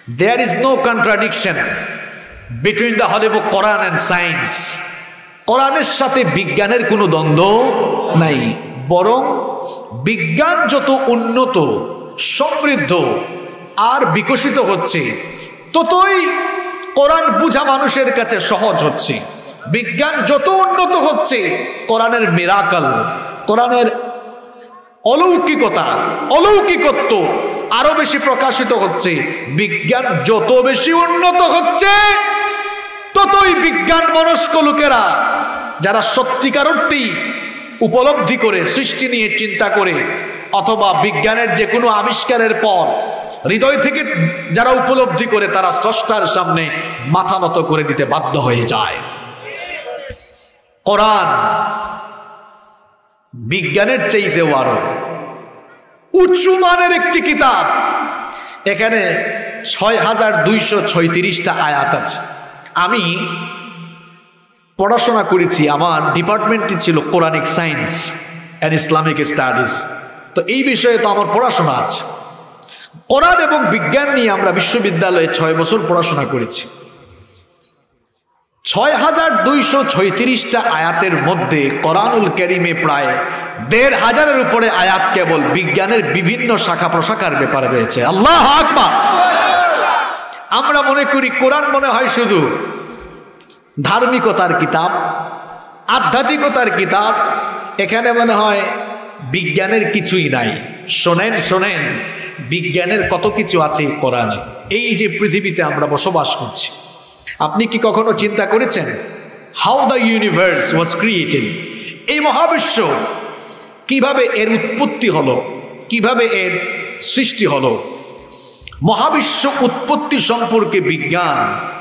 There is no contradiction between the Holy Book, Quran and science. কোরআনের সাথে বিজ্ঞানের কোনো দ্বন্দ্ব নাই, বরং বিজ্ঞান যত উন্নত, সমৃদ্ধ আর বিকশিত হচ্ছে, ততই কোরআন বুঝা মানুষের কাছে সহজ হচ্ছে। বিজ্ঞান যত উন্নত হচ্ছে, কোরআনের মিরাকল, কোরআনের অলৌকিকতা, অলৌকিকত্ব আরো বেশি প্রকাশিত হচ্ছে। বিজ্ঞান যত বেশি উন্নত হচ্ছে, ততই বিজ্ঞান মনস্ক লোকেরা, যারা সত্যিকার অর্থেই উপলব্ধি করে, সৃষ্টি নিয়ে চিন্তা করে, অথবা বিজ্ঞানের যে কোনো আবিষ্কারের পর হৃদয় থেকে যারা উপলব্ধি করে, তারা স্রষ্টার সামনে মাথা নত করে দিতে বাধ্য হয়ে যায়। কোরআন বিজ্ঞানের চাইতেও আরো উচ্চ মানের একটি কিতাব। এখানে ৬,২৩৬টা আয়াত আছে। আমি পড়াশোনা করেছি, আমার ডিপার্টমেন্টটি ছিল Quranic science and Islamic studies. তো এই বিষয়ে তো আমার পড়াশোনা আছে। কোরআন এবং বিজ্ঞান নিয়ে আমরা বিশ্ববিদ্যালয়ে ৬ বছর পড়াশোনা করেছি। ৬,২৩৬টা আয়াতের মধ্যে কোরআনুল কারীমে প্রায় ১,৫০০-এর উপরে আয়াত কেবল বিজ্ঞানের বিভিন্ন শাখা প্রশাখার ব্যাপারে রয়েছে। আল্লাহু আকবার। আমরা মনে করি কোরআন মনে হয় শুধু ধার্মিকতার কিতাব, আধ্যাত্মিকতার কিতাব, এখানে মনে হয় বিজ্ঞানের কিছুই নাই। শোনেন শোনেন, বিজ্ঞানের কত কিছু আছে কোরআনে। এই যে পৃথিবীতে আমরা বসবাস করছি, আপনি কি কখনো চিন্তা করেছেন how the universe was created? এই মহাবিশ্ব কিভাবে এর উৎপত্তি হলো, কিভাবে এর সৃষ্টি হলো? মহাবিশ্ব উৎপত্তি সম্পর্কে বিজ্ঞান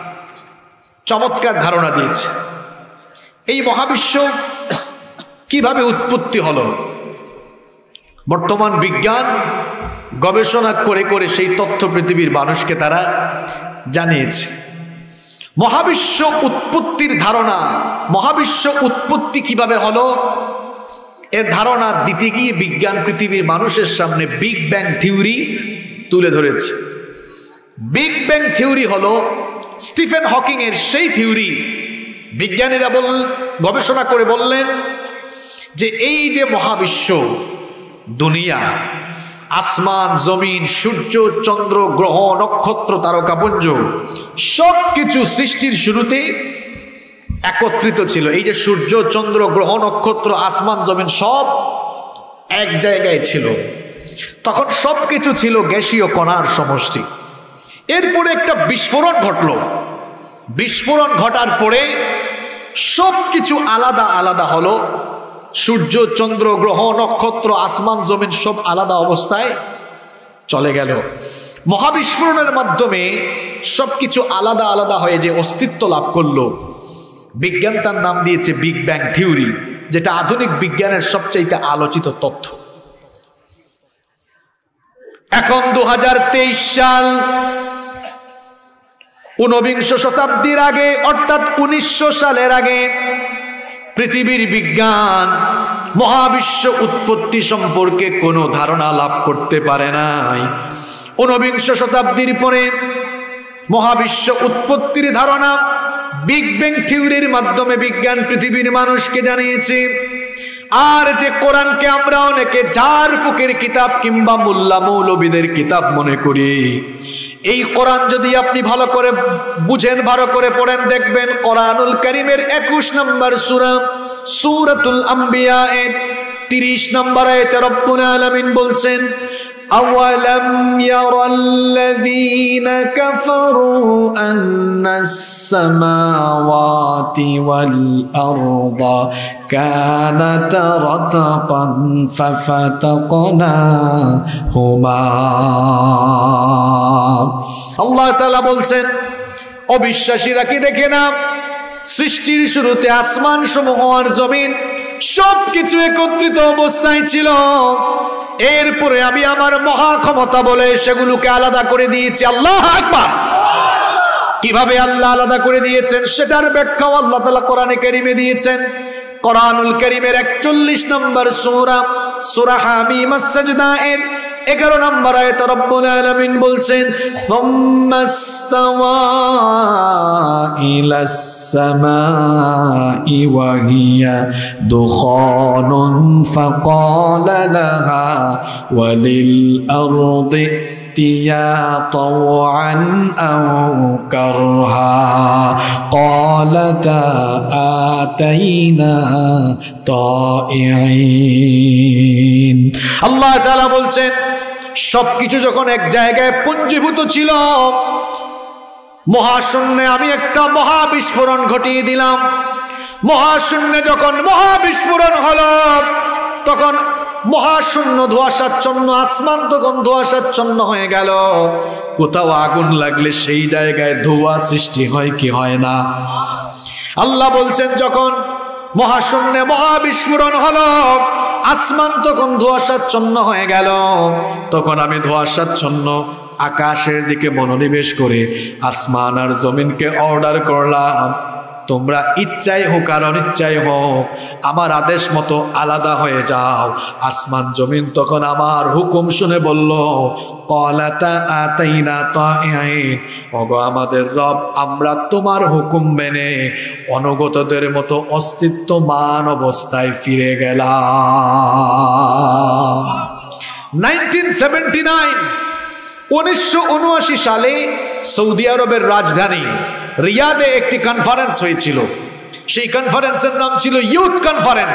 চমৎকার ধারণা দিয়েছে। এই মহাবিশ্ব কিভাবে উৎপত্তি হলো, বর্তমান বিজ্ঞান গবেষণা করে করে সেই তথ্য পৃথিবীর মানুষকে তারা জানিয়েছে। মহাবিশ্ব উৎপত্তির ধারণা, মহাবিশ্ব উৎপত্তি কিভাবে হলো, এর ধারণা দিতে গিয়ে বিজ্ঞান পৃথিবীর মানুষের সামনে বিগ ব্যাং থিওরি তুলে ধরেছে। বিগ ব্যাং থিওরি হলো স্টিফেন হকিং এর সেই থিওরি। বিজ্ঞানীরা গবেষণা করে বললেন যে এই যে মহাবিশ্ব, দুনিয়া, আসমান, জমিন, সূর্য, চন্দ্র, গ্রহ, নক্ষত্র, তারকাপুঞ্জ, সব কিছু সৃষ্টির শুরুতে একত্রিত ছিল। এই যে সূর্য, চন্দ্র, গ্রহ, নক্ষত্র, আসমান, জমিন সব এক জায়গায় ছিল। তখন সব কিছু ছিল গ্যাসীয় কণার সমষ্টি। এরপরে একটা বিস্ফোরণ ঘটলো। বিস্ফোরণ ঘটার পরে সব কিছু আলাদা আলাদা হলো। সূর্য, চন্দ্র, গ্রহ, নক্ষত্র, আসমান, জমিন সব আলাদা অবস্থায় চলে গেল। মহাবিস্ফোরণের মাধ্যমে সবকিছু আলাদা আলাদা হয়ে যে অস্তিত্ব লাভ করলো, বিজ্ঞান তার নাম দিয়েছে বিগ ব্যাং থিওরি, যেটা আধুনিক বিজ্ঞানের সবচেয়ে আলোচিত তথ্য। এখন 2023 সাল, 19বিংশ শতাব্দীর আগে অর্থাৎ 1900 সালের আগে পৃথিবীর বিজ্ঞান মহাবিশ্ব উৎপত্তি সম্পর্কে কোনো ধারণা লাভ করতে পারে নাই। 19বিংশ শতাব্দীর পরে মহাবিশ্ব উৎপত্তির ধারণা বিগ ব্যাং থিওরির মাধ্যমে বিজ্ঞান পৃথিবীর মানুষকে জানিয়েছে। আর যে কোরআনকে আমরা অনেকে ঝাড় ফুকের কিতাব কিংবা মোল্লা মৌলবীদের কিতাব মনে করি, এই কোরআন যদি আপনি ভালো করে বুঝেন, ভালো করে পড়েন, দেখবেন কোরআনুল কারীমের 21 নম্বর সূরা সূরাতুল আম্বিয়া এর 30 নম্বর আয়াতে রব্বুল আলামিন বলছেন, আওয়ালাম ইয়ারাল্লাযীনা কাফারু আন্নাস সামাওয়াতি ওয়াল আরদা কানাতা রাতকান ফাফাতাকনাহুমা। আল্লাহ তাআলা বলছেন, অবিশ্বাসীরা কি দেখে না সৃষ্টির শুরুতে আসমান সমূহ আর জমিন সবকিছু একত্রিত অবস্থায় ছিল, এরপরে আমি আমার মহা ক্ষমতা বলে সেগুলোকে আলাদা করে দিয়েছি। আল্লাহু আকবার। কিভাবে আল্লাহ আলাদা করে দিয়েছেন সেটার ব্যাখ্যাও আল্লাহ তাআলা কোরআনে কারীমে দিয়েছেন। কোরআনুল কারীমের 41 নম্বর সূরা সূরা হামিম আস-সাজদা এর 11 নম্বর আয়াতে রব্বুল আলামিন বলছেন সুম্মাস্তাওয়া ইলাস সামাই ওয়া হিয়া দুখানুন ফাকালা লাহা ওয়ালিল আরদি ائتيا طوعا أو كرها قالتا آتينا طائعين আল্লাহ তাআলা বলছেন সবকিছু যখন এক জায়গায় পুঞ্জীভূত ছিল, মহাশূন্যে আমি একটা মহাবিস্ফোরণ ঘটিয়ে দিলাম। মহাশূন্যে যখন মহাবিস্ফোরণ হলো তখন মহাশূন্য ধোঁয়াশাচ্ছন্ন, আসমান তখন ধোঁয়াশাচ্ছন্ন হয়ে গেল। কোথাও আগুন লাগলে সেই জায়গায় ধোঁয়া সৃষ্টি হয় কি হয় না? আল্লাহ বলছেন যখন মহাশূন্যে মহাবিস্ফোরণ হলো, আসমান তখন ধোঁয়াশাচ্ছন্ন হয়ে গেল, তখন আমি ধোঁয়াশাচ্ছন্ন আকাশের দিকে মনোনিবেশ করে আসমান আর জমিনকে অর্ডার করলাম, তোমরা ইচ্ছাই হোক আর অনিচ্ছাই হোক আমার আদেশ মতো আলাদা হয়ে যাও। আসমান জমিন তখন আমার হুকুম শুনে বলল ক্বালাতা আতাইনা তাইঈন, ওগো আমাদের রব, আমরা তোমার হুকুম মেনে অনুগতদের মতো অস্তিত্বমান অবস্থায় ফিরে গেলাম। 1979 সালে সৌদি আরবের রাজধানী রিয়াদে একটি কনফারেন্স হয়েছিল। সেই কনফারেন্সের নাম ছিল ইউথ কনফারেন্স।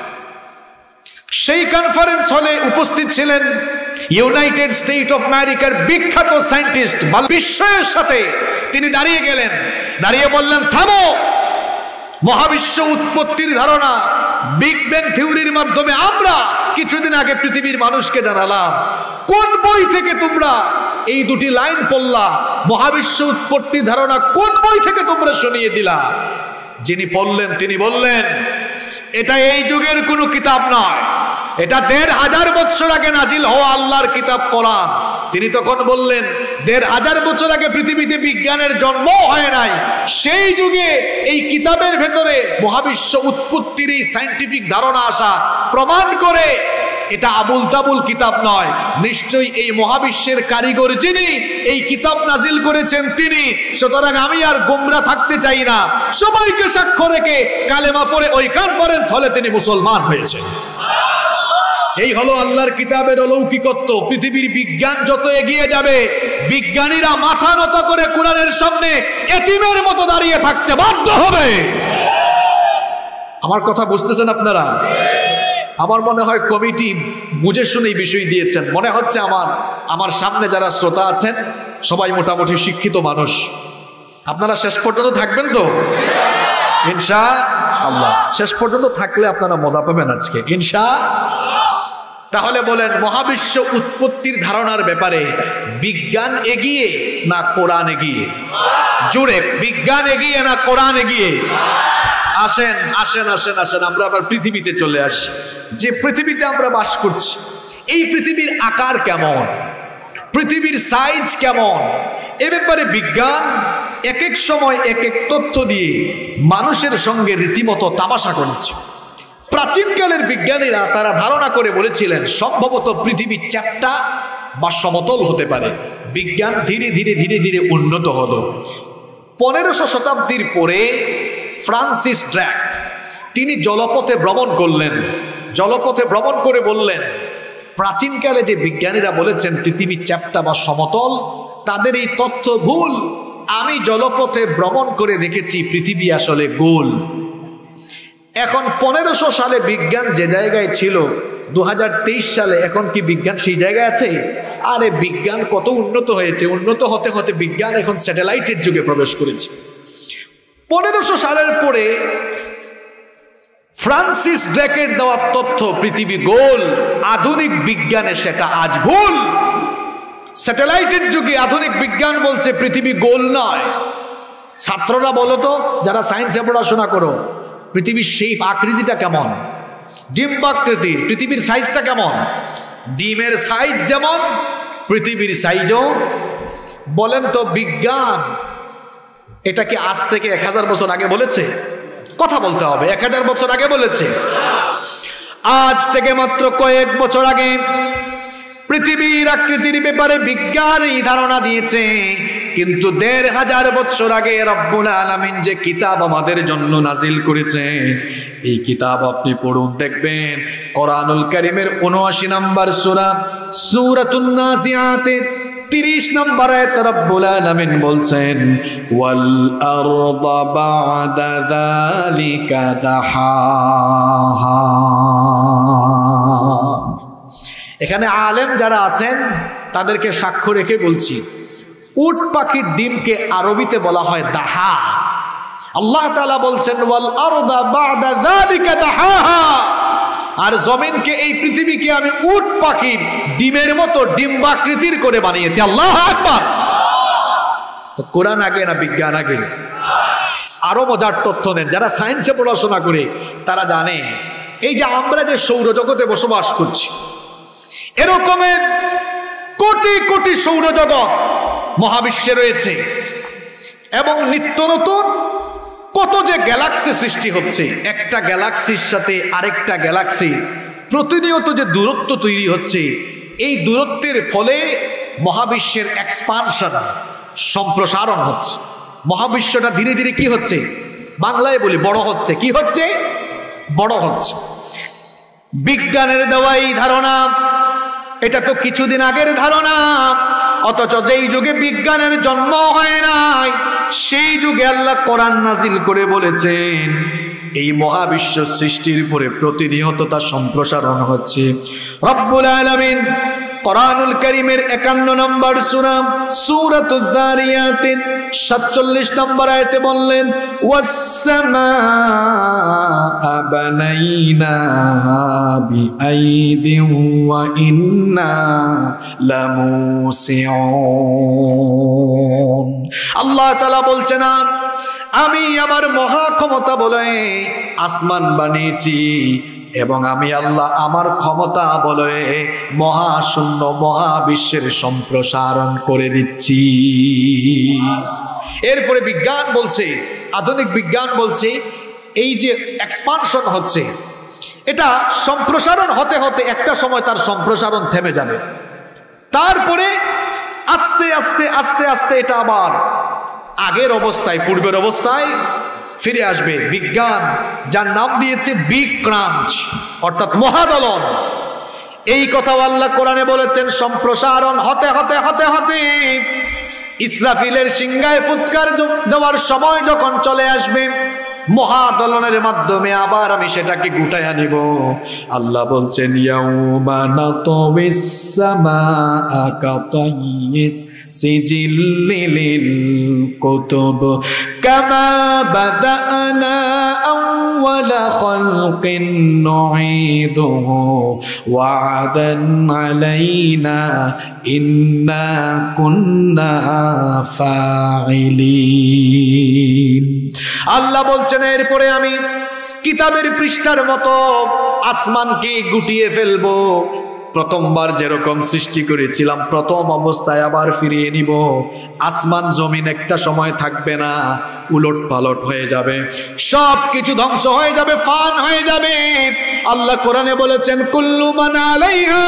সেই কনফারেন্স হলে উপস্থিত ছিলেন ইউনাইটেড স্টেট অফ আমেরিকার বিখ্যাত সায়েন্টিস্ট, বিস্ময়ের সাথে তিনি দাঁড়িয়ে গেলেন, দাঁড়িয়ে বললেন থামো, মহাবিশ্ব উৎপত্তির ধারণা বিগ ব্যাং থিওরির মাধ্যমে আমরা কিছুদিন আগে পৃথিবীর মানুষকে জানালাম। কোন বই থেকে তোমরা এই দুটি লাইন পড়লা? মহাবিশ্ব উৎপত্তির ধারণা কোন বই থেকে তোমরা শুনিয়ে দিলা? যিনি পড়লেন তিনি বললেন এটা এই যুগের কোনো কিতাব নয়, এটা 1500 বছর আগে নাজিল হওয়া আল্লাহর কিতাব কোরআন। তিনি তখন বললেন 1500 বছর আগে পৃথিবীতে বিজ্ঞানের জন্ম হয় নাই, সেই যুগে এই কিতাবের ভেতরে মহাবিশ্ব উৎপত্তির এই সায়েন্টিফিক ধারণা আসা প্রমাণ করে এটা আবুল তাবুল কিতাব নয়, নিশ্চয়ই এই মহাবিশ্বের কারিগর যিনি এই কিতাব নাজিল করেছেন তিনি। সুতরাং আমি আর গোমরা থাকতে চাই না। সবাইকে সাক্ষ্য রেখে কালেমা পড়ে ওই কনফারেন্স হলে তিনি মুসলমান হয়েছেন। এই হলো আল্লাহর কিতাবের অলৌকিকত্ব। পৃথিবীর বিজ্ঞান যত এগিয়ে যাবে, বিজ্ঞানীরা মাথা নত করে কোরআনের সামনে এতিমের মতো দাঁড়িয়ে থাকতে বাধ্য হবে। আমার কথা বুঝতেছেন আপনারা? আমার মনে হয় কমিটি বুঝে শুনেই বিষয় দিয়েছেন। মনে হচ্ছে আমার সামনে যারা শ্রোতা আছেন সবাই মোটামুটি শিক্ষিত মানুষ। আপনারা শেষ পর্যন্ত থাকবেন তো ইনশাআল্লাহ? শেষ পর্যন্ত থাকলে আপনারা মজা পাবেন আজকে ইনশাআল্লাহ। তাহলে বলেন, মহাবিশ্ব উৎপত্তির ধারণার ব্যাপারে বিজ্ঞান এগিয়ে না কোরআন এগিয়ে? জুড়ে, বিজ্ঞান এগিয়ে না কোরআন এগিয়ে? আসেন আসেন আসেন আসেন আমরা আবার পৃথিবীতে চলে আসি। যে পৃথিবীতে আমরা বাস করছি, এই পৃথিবীর আকার কেমন, পৃথিবীর সাইজ কেমন, এ ব্যাপারে বিজ্ঞান এক এক সময় এক এক তথ্য দিয়ে মানুষের সঙ্গে রীতিমতো তামাশা করেছে। প্রাচীনকালের বিজ্ঞানীরা তারা ধারণা করে বলেছিলেন সম্ভবত পৃথিবী চ্যাপ্টা বা সমতল হতে পারে। বিজ্ঞান ধীরে ধীরে ধীরে ধীরে উন্নত হলো। 1500 শতাব্দীর পরে ফ্রান্সিস ড্রাক তিনি জলপথে ভ্রমণ করলেন। জলপথে ভ্রমণ করে বললেন প্রাচীনকালে যে বিজ্ঞানীরা বলেছেন পৃথিবী চ্যাপ্টা বা সমতল, তাদের এই তথ্য ভুল। আমি জলপথে ভ্রমণ করে দেখেছি পৃথিবী আসলে গোল। এখন 1500 সালে বিজ্ঞান যে জায়গায় ছিল, 2023 সালে এখন কি বিজ্ঞান সেই জায়গায় আছে? আরে বিজ্ঞান কত উন্নত হয়েছে! উন্নত হতে হতে বিজ্ঞান এখন স্যাটেলাইটের যুগে প্রবেশ করেছে। 1500 সালের পরে ফ্রান্সিস ড্রাকের দেওয়া তথ্য পৃথিবী গোল, আধুনিক বিজ্ঞানে সেটা আজ ভুল। স্যাটেলাইটের যুগে আধুনিক বিজ্ঞান বলছে পৃথিবী গোল নয়। ছাত্ররা বলো তো, যারা সায়েন্সে পড়াশোনা করো, পৃথিবীর সেই আকৃতিটা কেমন? ডিম্বাকৃতির। পৃথিবীর সাইজটা কেমন? ডিমের সাইজ যেমন পৃথিবীর সাইজও। বলেন তো বিজ্ঞান এটা কি আজ থেকে 1000 বছর আগে বলেছে? কথা বলতে হবে। 1000 বছর আগে বলেছে? আজ থেকে মাত্র কয়েক বছর আগে পৃথিবীর আকৃতির ব্যাপারে বিজ্ঞান এই ধারণা দিয়েছে, কিন্তু ১৫০০ বছর আগে রব্বুল আলামিন যে কিতাব আমাদের জন্য নাজিল করেছেন, এই কিতাব আপনি পড়ুন, দেখবেন কোরআনুল কারীমের ৭৯ নম্বর সূরা সূরাতুন নাজিআতের ৩০ নম্বর আয়াতে রব্বুল আলামিন বলছেন, ওয়াল আরদা বা'দা যালিকা দাহাহা। এখানে আলেম যারা আছেন তাদেরকে সাক্ষ্য রেখে বলছি, উট পাখির ডিমকে আরবিতে বলা হয় দাহা। আল্লাহ তাআলা বলছেন ওয়াল আরদা বা'দা যালিকা দাহাহা, আর জমিনকে, এই পৃথিবীকে আমি উট পাখির ডিমের মতো ডিম্বাকৃতির করে বানিয়েছি। আল্লাহু আকবার। তো কোরআন আগে না বিজ্ঞান আগে? আরো মজার তথ্য নেন, যারা সায়েন্সে পড়াশোনা করে তারা জানে, এই যে আমরা যে সৌরজগতে বসবাস করছি, এরকমের কোটি কোটি সৌরজগৎ মহাবিশ্বে রয়েছে, এবং নিত্য নতুন কত যে গ্যালাক্সি সৃষ্টি হচ্ছে। একটা গ্যালাক্সির সাথে আরেকটা গ্যালাক্সি প্রতিনিয়ত যে দূরত্ব তৈরি হচ্ছে, এই দূরত্বের ফলে মহাবিশ্বের এক্সপানশন, সম্প্রসারণ হচ্ছে। মহাবিশ্বটা ধীরে ধীরে কি হচ্ছে, বাংলায় বলি বড় হচ্ছে। কি হচ্ছে? বড় হচ্ছে। বিজ্ঞানের দেওয়া এই ধারণা, এটা তো কিছুদিন আগের ধারণা, অথচ যেই যুগে বিজ্ঞানের জন্ম হয় নাই, সেই যুগে আল্লাহ কোরআন নাজিল করে বলেছেন এই মহাবিশ্ব সৃষ্টির পরে প্রতিনিয়ত তা সম্প্রসারণ হচ্ছে। রব্বুল আলামিন কোরআনুল কারীমের ৫১ নম্বর সূরা সূরাতুজ যারিয়াতের ৪৭ নম্বর আয়াতে বললেন, ওয়াস-সামাআ বানাইনাহা বিআইদিন ওয়া ইন্না লামুসিউন। আল্লাহ তাআলা বলছেন, আমি আমার মহা ক্ষমতা বলে আসমান বানিয়েছি, এবং আমি আল্লাহ আমার ক্ষমতা বলে মহাশূন্য মহাবিশ্বের সম্প্রসারণ করে দিচ্ছি। এরপরে বিজ্ঞান বলছে, আধুনিক বিজ্ঞান বলছে, এই যে এক্সপানশন হচ্ছে, এটা সম্প্রসারণ হতে হতে একটা সময় তার সম্প্রসারণ থেমে যাবে, তারপরে আস্তে আস্তে আস্তে আস্তে এটা আবার আগের অবস্থায়, পূর্বের অবস্থায় ফিরে আসবে। বিজ্ঞান যার নাম দিয়েছে বিগ ক্রাঞ্চ, অর্থাৎ মহাদলন, এই কথা আল্লাহ কোরআনে বলেছেন। সম্প্রসারণ হতে হতে হতে হতে ইসরাফিলের সিংহায় ফুৎকার দেওয়ার সময় যখন চলে আসবে, মহাদলনের মাধ্যমে আবার আমি সেটাকে গুটাইয়া নিব। আল্লাহ বলছেন, ইয়াউমা নাতাওয়িস সামাআ কাতাইয়িস সিজিল্লিল কুতুব কামা বাদানা আউওয়ালা খালকিন নুঈদুহু ওয়া'দান আলাইনা ইন্না কুন্না ফাইলিন। আল্লাহ বলছেন, এরপরে আমি কিতাবের পৃষ্ঠার মতো আসমানকে গুটিয়ে ফেলবো। প্রথমবার যেরকম সৃষ্টি করেছিলাম প্রথম অবস্থায় আবার ফিরিয়ে নিব। আসমান জমিন একটা সময় থাকবে না, উলট পালট হয়ে যাবে, সব কিছু ধ্বংস হয়ে যাবে, ফান হয়ে যাবে। আল্লাহ কোরআনে বলেছেন, কুল্লু মান আলাইহা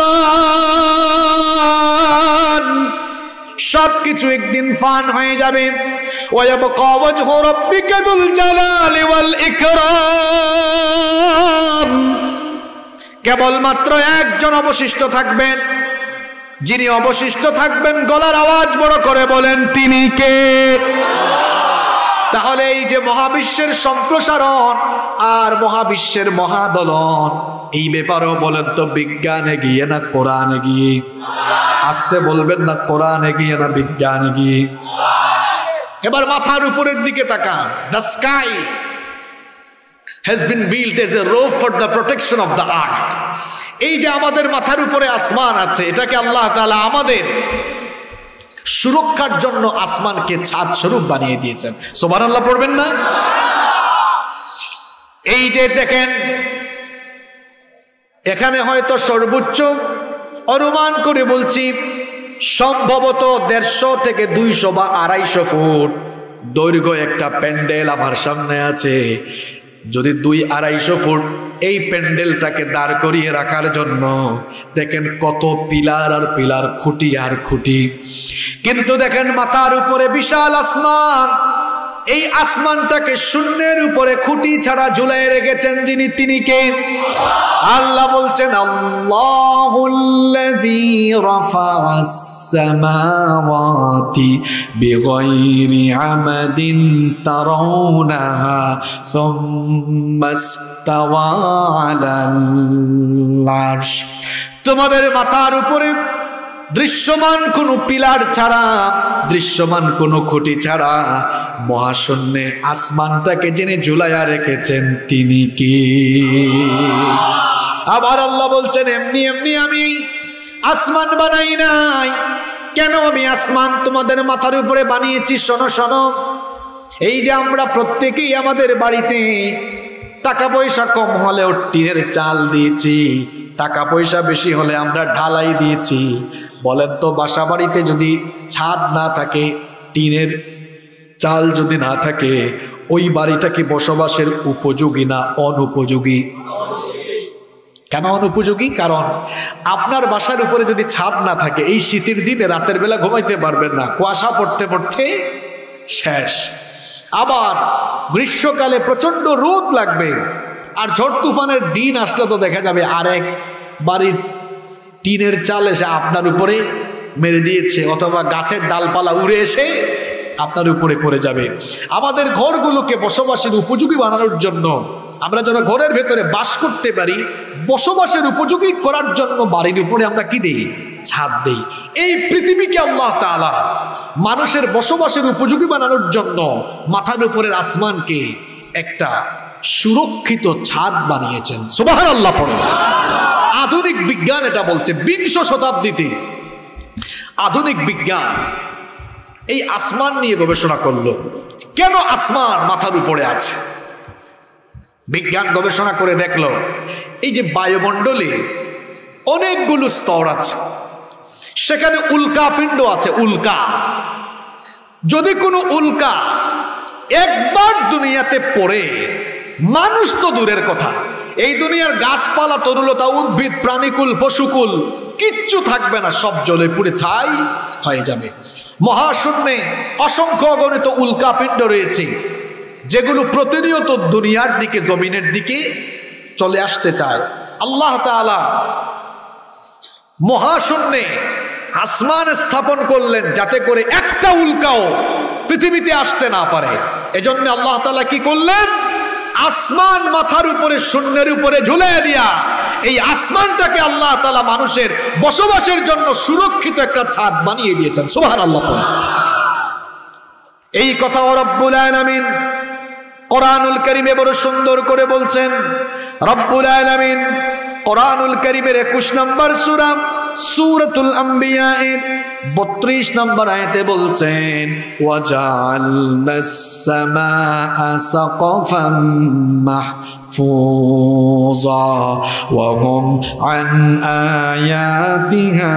ফান, সবকিছু একদিন ফান হয়ে যাবে। ওয়ায়াবকা ওয়াজহু রাব্বিকা যুল জালালি ওয়াল ইকরাম, কেবলমাত্র একজন অবশিষ্ট থাকবেন, যিনি অবশিষ্ট থাকবেন গলার আওয়াজ বড় করে বলেন, তিনি কে? তাহলে এই যে মহাবিশ্বের সম্প্রসারণ আর মহাবিশ্বের মহাদলন, এই ব্যাপারেও বলেন তো বিজ্ঞানে গিয়ে না কোরআনে গিয়ে? আসতে বলবেন না, কোরআনে গিয়ে না বিজ্ঞানে গিয়ে? এবার মাথার উপরের দিকে তাকান। The sky has been built as a roof for the protection of the earth. এই যে আমাদের মাথার উপরে আসমান আছে, এটাকে আল্লাহ তাআলা আমাদের সুরক্ষার জন্য আসমানকে ছাদ স্বরূপ বানিয়ে দিয়েছেন। সুবহানাল্লাহ পড়বেন না? এই যে দেখেন, এখানে হয়তো সর্বোচ্চ অনুমান করে বলছি সম্ভবত 150 থেকে 200 বা 250 ফুট দৈর্ঘ্য একটা প্যান্ডেল আমার সামনে আছে। যদি 2-250 ফুট এই প্যান্ডেলটাকে দাঁড় করিয়ে রাখার জন্য দেখেন কত পিলার আর পিলার, খুঁটি আর খুঁটি। কিন্তু দেখেন মাথার উপরে বিশাল আসমান, এই আসমানটাকে শূন্যের উপরে খুঁটি ছাড়া ঝুলাই রেখেছেন যিনি, তিনি কে? আল্লাহ বলছেন আল্লাহুল্লাযী রাফা'আস সামাওয়াতি বিগাইরি আমাদিন তারাউনাহা সুম্মা ইসতাওয়া আলাল আরশ। তোমাদের মাথার উপরে দৃশ্যমান কোনো পিলার ছাড়া, দৃশ্যমান কোনো খুঁটি ছাড়া মহাশূন্যে আসমানটাকে যিনি ঝুলাইয়া রেখেছেন তিনি কি? আবার আল্লাহ বলছেন এমনি এমনি আমি আসমান বানাই নাই। কেন আমি আসমান তোমাদের মাথার উপরে বানিয়েছি? শোনো শোনো, এই যে আমরা প্রত্যেকেই আমাদের বাড়িতে টাকা পয়সা কম হলেও টিনের চাল দিয়েছি, টাকা পয়সা বেশি হলে আমরা ঢালাই দিয়েছি। বলেন তো বাসা বাড়িতে যদি ছাদ না থাকে, টিনের চাল যদি না থাকে, ওই বাড়িটা কি বসবাসের উপযোগী না অনুপযোগী? কেন অনুপযোগী? কারণ আপনার বাসার উপরে যদি ছাদ না থাকে, এই শীতের দিনে রাতের বেলা ঘুমাইতে পারবেন না, কুয়াশা পড়তে পড়তে শেষ। আবার গ্রীষ্মকালে প্রচন্ড রোদ লাগবে, আর ঝড় তুফানের দিন আসলে তো দেখা যাবে আরেক বাড়ির টিনের চাল এসে আপনার উপরে মেরে দিয়েছে, অথবা গাছের ডালপালা উড়ে এসে আপনার উপরে পড়ে যাবে। আমাদের ঘরগুলোকে বসবাসের উপযোগী বানানোর জন্য, আমরা যেন ঘরের ভেতরে বাস করতে পারি, বসবাসের উপযোগী করার জন্য বাড়ির উপরে আমরা কি দিই? ছাদ দেই। এই পৃথিবীকে আল্লাহ তাআলা মানুষের বসবাসের উপযোগী বানানোর জন্য মাথার উপরের আসমানকে একটা সুরক্ষিত ছাদ বানিয়েছেন। সুবহানাল্লাহ পড়ে। আধুনিক বিজ্ঞান এটা বলছে, 20 শতাব্দীতে আধুনিক বিজ্ঞান এই আসমান নিয়ে গবেষণা করলো। কেন আসমান মাথার উপরে আছে? বিজ্ঞান গবেষণা করে দেখলো এই যে বায়ুমণ্ডলে অনেকগুলো স্তর আছে, সেখানে উল্কাপিণ্ড আছে। উল্কা, যদি কোনো উল্কা একবার দুনিয়াতে পড়ে, মানুষ তো দূরের কথা, এই দুনিয়ার গাছপালা, তরুলতা, উদ্ভিদ, প্রাণীকুল, পশুকুল কিচ্ছু থাকবে না, সব জ্বলে পুড়ে ছাই হয়ে যাবে। মহাশূন্যে অসংখ্য অগণিত উল্কাপিণ্ড রয়েছে, যেগুলো প্রতিনিয়ত দুনিয়ার দিকে, জমিনের দিকে চলে আসতে চায়। আল্লাহ তাআলা মহাশূন্যে আসমান স্থাপন করলেন যাতে করে একটা উল্কাও পৃথিবীতে আসতে না পারে। এজন্য আল্লাহ তাআলা কি করলেন? আসমান মাথার উপরে, শূন্যের উপরে ঝুলিয়ে দিয়া এই আসমানটাকে আল্লাহ তাআলা মানুষের বসবাসের জন্য সুরক্ষিত একটা ছাদ বানিয়ে দিয়েছেন। সুবহানাল্লাহ। এই কথা রব্বুল আলামিন কোরআনুল কারীমে বড় সুন্দর করে বলছেন। রব্বুল আলামিন কোরআনুল কারীমের 21 নম্বর সূরা সূরাতুল আম্বিয়া এর 32 নম্বর আয়াতে বলছেন, ওয়াজআলনাস সামাআ সাকফাম মাহফুজা ওয়া হুম আন আয়াতিহা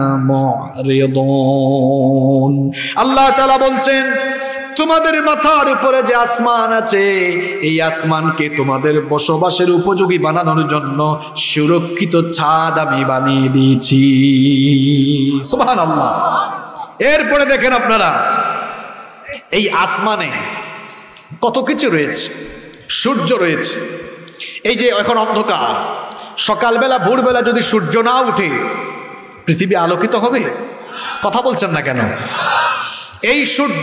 মুরিদুন। আল্লাহ তাআলা বলছেন, তোমাদের মাথার উপরে যে আসমান আছে, এই আসমানকে তোমাদের বসবাসের উপযোগী বানানোর জন্য সুরক্ষিত ছাদ আমি বানিয়ে দিয়েছি। সুবহানাল্লাহ। এরপরে দেখেন আপনারা, এই আসমানে কত কিছু রয়েছে। সূর্য রয়েছে, এই যে এখন অন্ধকার, সকালবেলা ভোরবেলা যদি সূর্য না উঠে পৃথিবী আলোকিত হবে? কথা বলছেন না কেন? এই সূর্য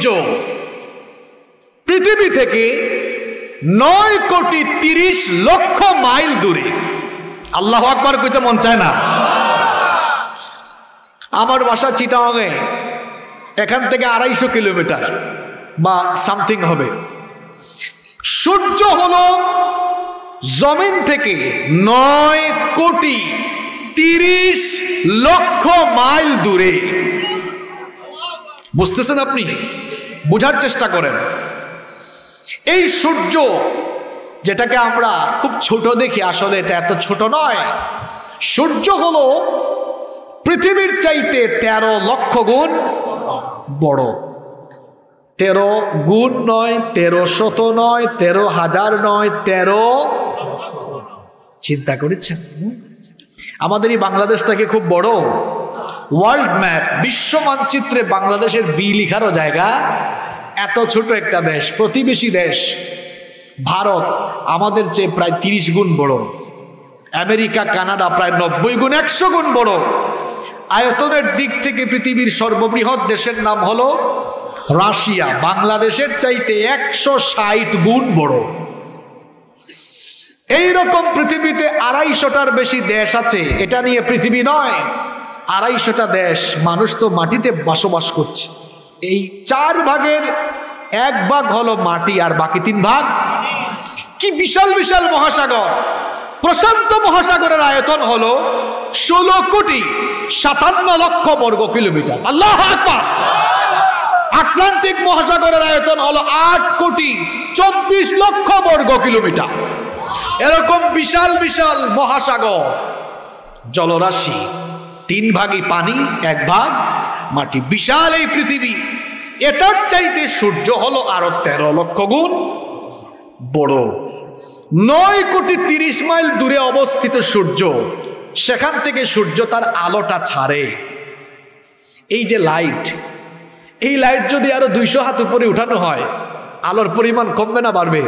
পৃথিবী থেকে 9,30,00,000 মাইল দূরে। আল্লাহু আকবার কইতে মন চায় না? আমার বাসা চিটাগাঙে, এখান থেকে 250 কিলোমিটার বা সামথিং হবে। সূর্য হলো জমিন থেকে 9,30,00,000 মাইল দূরে। বুঝতেছেন আপনি? বোঝার চেষ্টা করেন। এই সূর্য যেটাকে আমরা খুব ছোট দেখি, আসলে এটা এত ছোট নয়। সূর্য হলো পৃথিবীর চাইতে 13 লক্ষ গুণ বড়। 13 গুণ নয়, 13শত নয়, 13,000 নয়, 13। চিন্তা করেছেন? আমাদের এই বাংলাদেশটাকে খুব বড়। ওয়ার্ল্ড ম্যাপ, বিশ্ব মানচিত্রে বাংলাদেশের বি লিখারও জায়গা। এত ছোট একটা দেশ, প্রতিবেশী দেশ ভারত আমাদের চেয়ে প্রায় 30 গুণ বড়। আমেরিকা, কানাডা প্রায় 90 গুণ, 100 গুণ বড়। আয়তনের দিক থেকে পৃথিবীর সর্ববৃহৎ দেশের নাম হলো রাশিয়া, বাংলাদেশের চাইতে 160 গুণ বড়। এইরকম পৃথিবীতে 250টার বেশি দেশ আছে। এটা নিয়ে পৃথিবী নয়, 250টা দেশ। মানুষ তো মাটিতে বসবাস করছে। এই 4 ভাগের 1 ভাগ হলো মাটি, আর বাকি 3 ভাগ কি বিশাল বিশাল মহাসাগর। প্রশান্ত মহাসাগরের আয়তন হলো 16,57,00,000 বর্গ কিলোমিটার। আল্লাহু আকবার। আটলান্টিক মহাসাগরের আয়তন হলো 8,24,00,000 বর্গ কিলোমিটার। এরকম বিশাল বিশাল মহাসাগর, জলরাশি, 3 ভাগই পানি, 1 ভাগ মাটি। বিশাল এই পৃথিবী। এটার চাইতে সূর্য হলো আরো 13 লক্ষ গুণ বড়। 9,30,00,000 মাইল দূরে অবস্থিত সূর্য, সেখান থেকে সূর্য তার আলোটা ছাড়ে। এই যে লাইট, এই লাইট যদি আরো 200 হাত উপরে উঠানো হয়, আলোর পরিমাণ কমবে না বাড়বে?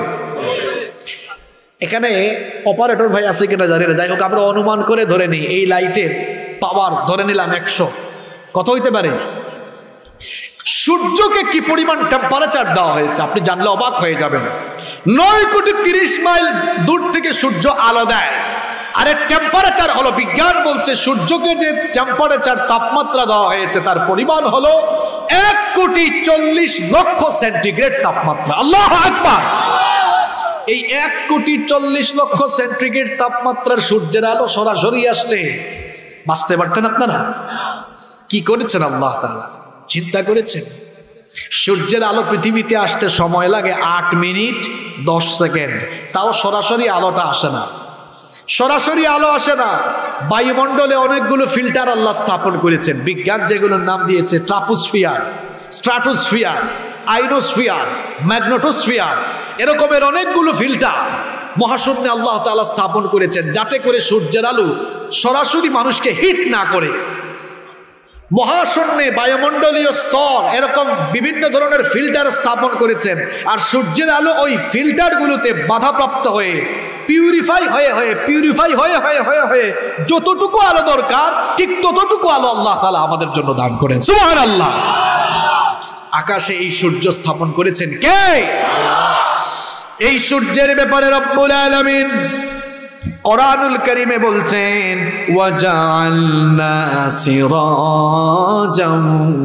এখানে অপারেটর ভাই আছে কিনা জানি না, যাই হোক আমরা অনুমান করে ধরে নিই এই লাইটের পাওয়ার ধরে নিলাম 100। কত হইতে পারে? সূর্যকে কি পরিমাণ টেম্পারেচার দেওয়া হয়েছে আপনি জানলে অবাক হয়ে যাবেন। 9,30,00,000 মাইল দূর থেকে সূর্য আলো দেয়। আর এর টেম্পারেচার হলো, বিজ্ঞান বলছে সূর্যকে যে টেম্পারেচার তাপমাত্রা দেওয়া হয়েছে তার পরিমাণ হলো 1,40,00,000 সেন্টিগ্রেড তাপমাত্রা। আল্লাহু আকবার। এই 1,40,00,000 সেন্টিগ্রেড তাপমাত্রার সূর্যের আলো সরাসরি আসলে বাঁচতে পারতেন আপনারা? কি করেছেন আল্লাহ তাআলা? চিন্তা করেছেন? সূর্যের আলো পৃথিবীতে আসতে সময় লাগে 8 মিনিট 10 সেকেন্ড। তাও সরাসরি আলোটা আসে না, সরাসরি আলো আসে না। বায়ুমণ্ডলে অনেকগুলো ফিল্টার আল্লাহ স্থাপন করেছেন। বিজ্ঞান যেগুলোর নাম দিয়েছে ট্রাপোস্ফিয়ার, স্ট্রাটোস্ফিয়ার, আইনোস্ফিয়ার, ম্যাগনেটোস্ফিয়ার, এরকমের অনেকগুলো ফিল্টার মহাশূন্যে আল্লাহ তাআলা স্থাপন করেছেন, যাতে করে সূর্যের আলো সরাসরি মানুষকে হিট না করে। মহাশূন্যে বায়ুমণ্ডলীয় স্তর এরকম বিভিন্ন ধরনের ফিল্টার স্থাপন করেছেন। আর সূর্যের আলো ওই ফিল্টারগুলোতে বাধাপ্রাপ্ত হয়ে পিউরিফাই হয়ে যতটুকু আলো দরকার ঠিক ততটুকু আলো আল্লাহ তাআলা আমাদের জন্য দান করেন। সুবহানাল্লাহ। আকাশে এই সূর্য স্থাপন করেছেন কে? এই সূর্যের ব্যাপারে রব্বুল আলামিন কোরআনুল কারীমে বলছেন, ওয়াজআলনা সিরাজাও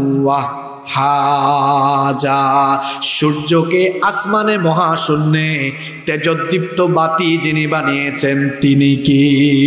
ওয়াহাজা। সূর্যকে আসমানে মহাশূন্যে তেজোদ্দীপ্ত বাতি যিনি বানিয়েছেন তিনি কি?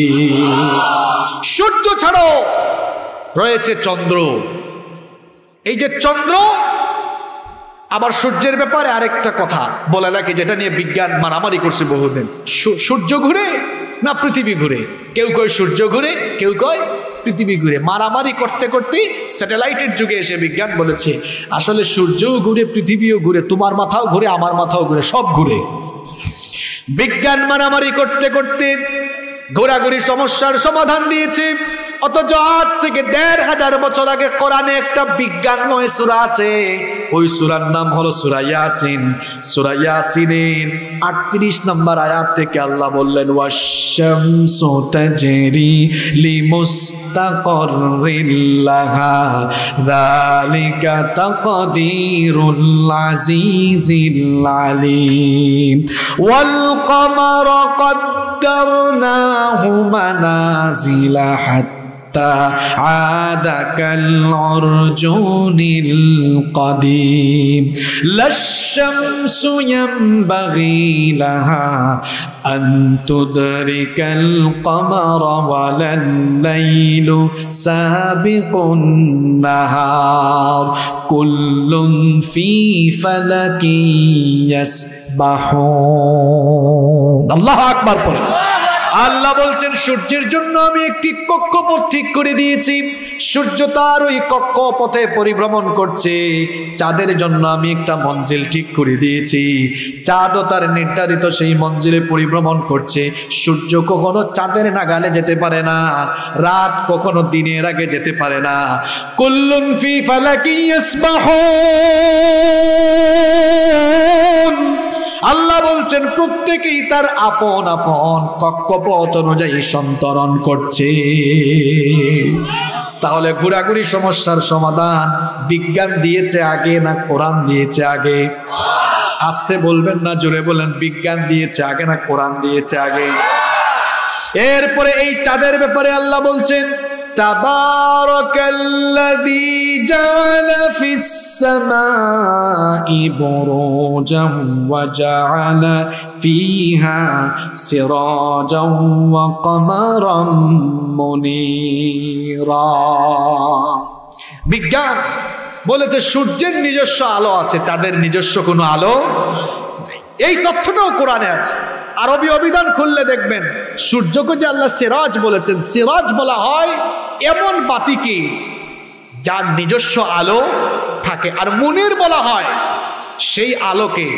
সূর্য ছাড়াও রয়েছে চন্দ্র। এই যে চন্দ্র, আবার সূর্যের ব্যাপারে আরেকটা কথা বলে রাখি, যেটা নিয়ে বিজ্ঞান মারামারি করছে বহুদিন। সূর্য ঘুরে না পৃথিবী ঘুরে? কেউ কয় সূর্য ঘুরে, কেউ কয় পৃথিবী ঘুরে। মারামারি করতে করতে স্যাটেলাইটের যুগে এসে বিজ্ঞান বলেছে আসলে সূর্যও ঘুরে, পৃথিবীও ঘুরে, তোমার মাথাও ঘুরে, আমার মাথাও ঘুরে, সব ঘুরে। বিজ্ঞান মারামারি করতে করতে ঘোরাঘুরি সমস্যার সমাধান দিয়েছে। অথচ আজ থেকে 1,500 বছর আগে কোরআনে একটা বিজ্ঞানময় সূরা আছে। ওই সূরার নাম হলো সূরা ইয়াসিন। সূরা ইয়াসিনের 38 নম্বর আয়াত থেকে আল্লাহ বললেন, ওয়াশ-শামসু তাজরি লিমুস্তাকাররিন লাহা যালিকা তাকদীরুল আজিজিল আলীম ওয়াল কমারা قدرناه منازل حتى عاد كالعرجون القديم لا الشمس ينبغي لها أن تدرك القمر ولا الليل سابق النهار كل في فلك يسبحون। আল্লাহু আকবার পড়ে। আল্লাহ বলছেন সূর্যের জন্য আমি একটি কক্ষপথ ঠিক করে দিয়েছি, সূর্য তার ওই কক্ষপথে পরিভ্রমণ করছে। চাঁদের জন্য আমি একটা মঞ্জিল ঠিক করে দিয়েছি, চাঁদও তার নির্ধারিত সেই মঞ্জিলে পরিভ্রমণ করছে। সূর্য কখনো চাঁদের নাগালে যেতে পারে না, রাত কখনো দিনের আগে যেতে পারে না। কুল্লুন ফি ফালাকি ইয়াসবাহুন, আল্লাহ বলছেন প্রত্যেকেই তার আপন আপন কক্ষপথ অনুযায়ী সন্তরণ করছে। তাহলে ঘোরাঘুরি সমস্যার সমাধান বিজ্ঞান দিয়েছে আগে না কোরআন দিয়েছে আগে? আস্তে বলবেন না, জোরে বলেন, বিজ্ঞান দিয়েছে আগে না কোরআন দিয়েছে আগে? এরপরে এই চাঁদের ব্যাপারে আল্লাহ বলছেন তাবারাকাল্লাযী জাআলা ফিস সামাই বুরুজান ওয়া জাআলা ফিহা সিরাজান ওয়া কমারাম মুনীরা। বিজ্ঞান বলেছে সূর্যের নিজস্ব আলো আছে, চাঁদের নিজস্ব কোনো আলো নাই। এই তথ্যটাও কোরআনে আছে। আরবি অভিধান খুললে দেখবেন সূর্যকে যে আল্লাহ সিরাজ বলেছেন, সিরাজ বলা হয় এমন বাতিকে যার নিজস্ব আলো থাকে, আর মুনির বলা হয় সেই আলোকে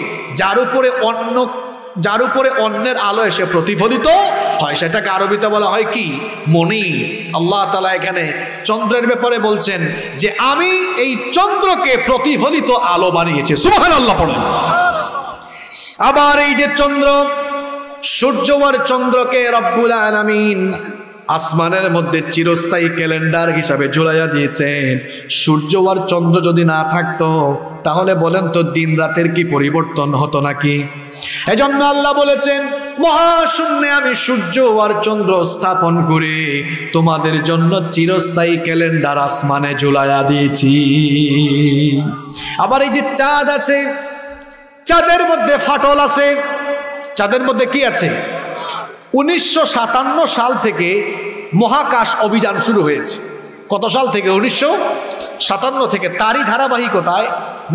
যার উপরে অন্যের আলো এসে প্রতিফলিত হয়, সেটাকে আরবিতে বলা হয় কি? মুনির। আল্লাহ তাআলা এখানে চন্দ্রের ব্যাপারে বলছেন যে আমি এই চন্দ্রকে প্রতিফলিত আলো বানিয়েছি। সুবহানাল্লাহ পড়েন। আবার এই যে চন্দ্র, সূর্য আর চন্দ্রকে রব্বুল আলামিন আসমানের মধ্যে চিরস্থায়ী ক্যালেন্ডার হিসাবে ঝুলাইয়া দিয়েছেন। সূর্য আর চন্দ্র যদি না থাকতো তাহলে বলেন তো দিন রাতের কি পরিবর্তন হতো নাকি? এজন্য আল্লাহ বলেছেন মহাশূন্যে আমি সূর্য আর চন্দ্র স্থাপন করে তোমাদের জন্য চিরস্থায়ী ক্যালেন্ডার আসমানে ঝুলাইয়া দিয়েছি। আবার এই যে চাঁদ আছে, চাঁদের মধ্যে ফাটল আছে। চাঁদের মধ্যে কি আছে? 1957 সাল থেকে মহাকাশ অভিযান শুরু হয়েছে। কত সাল থেকে? 1957 থেকে। তারই ধারাবাহিকতায়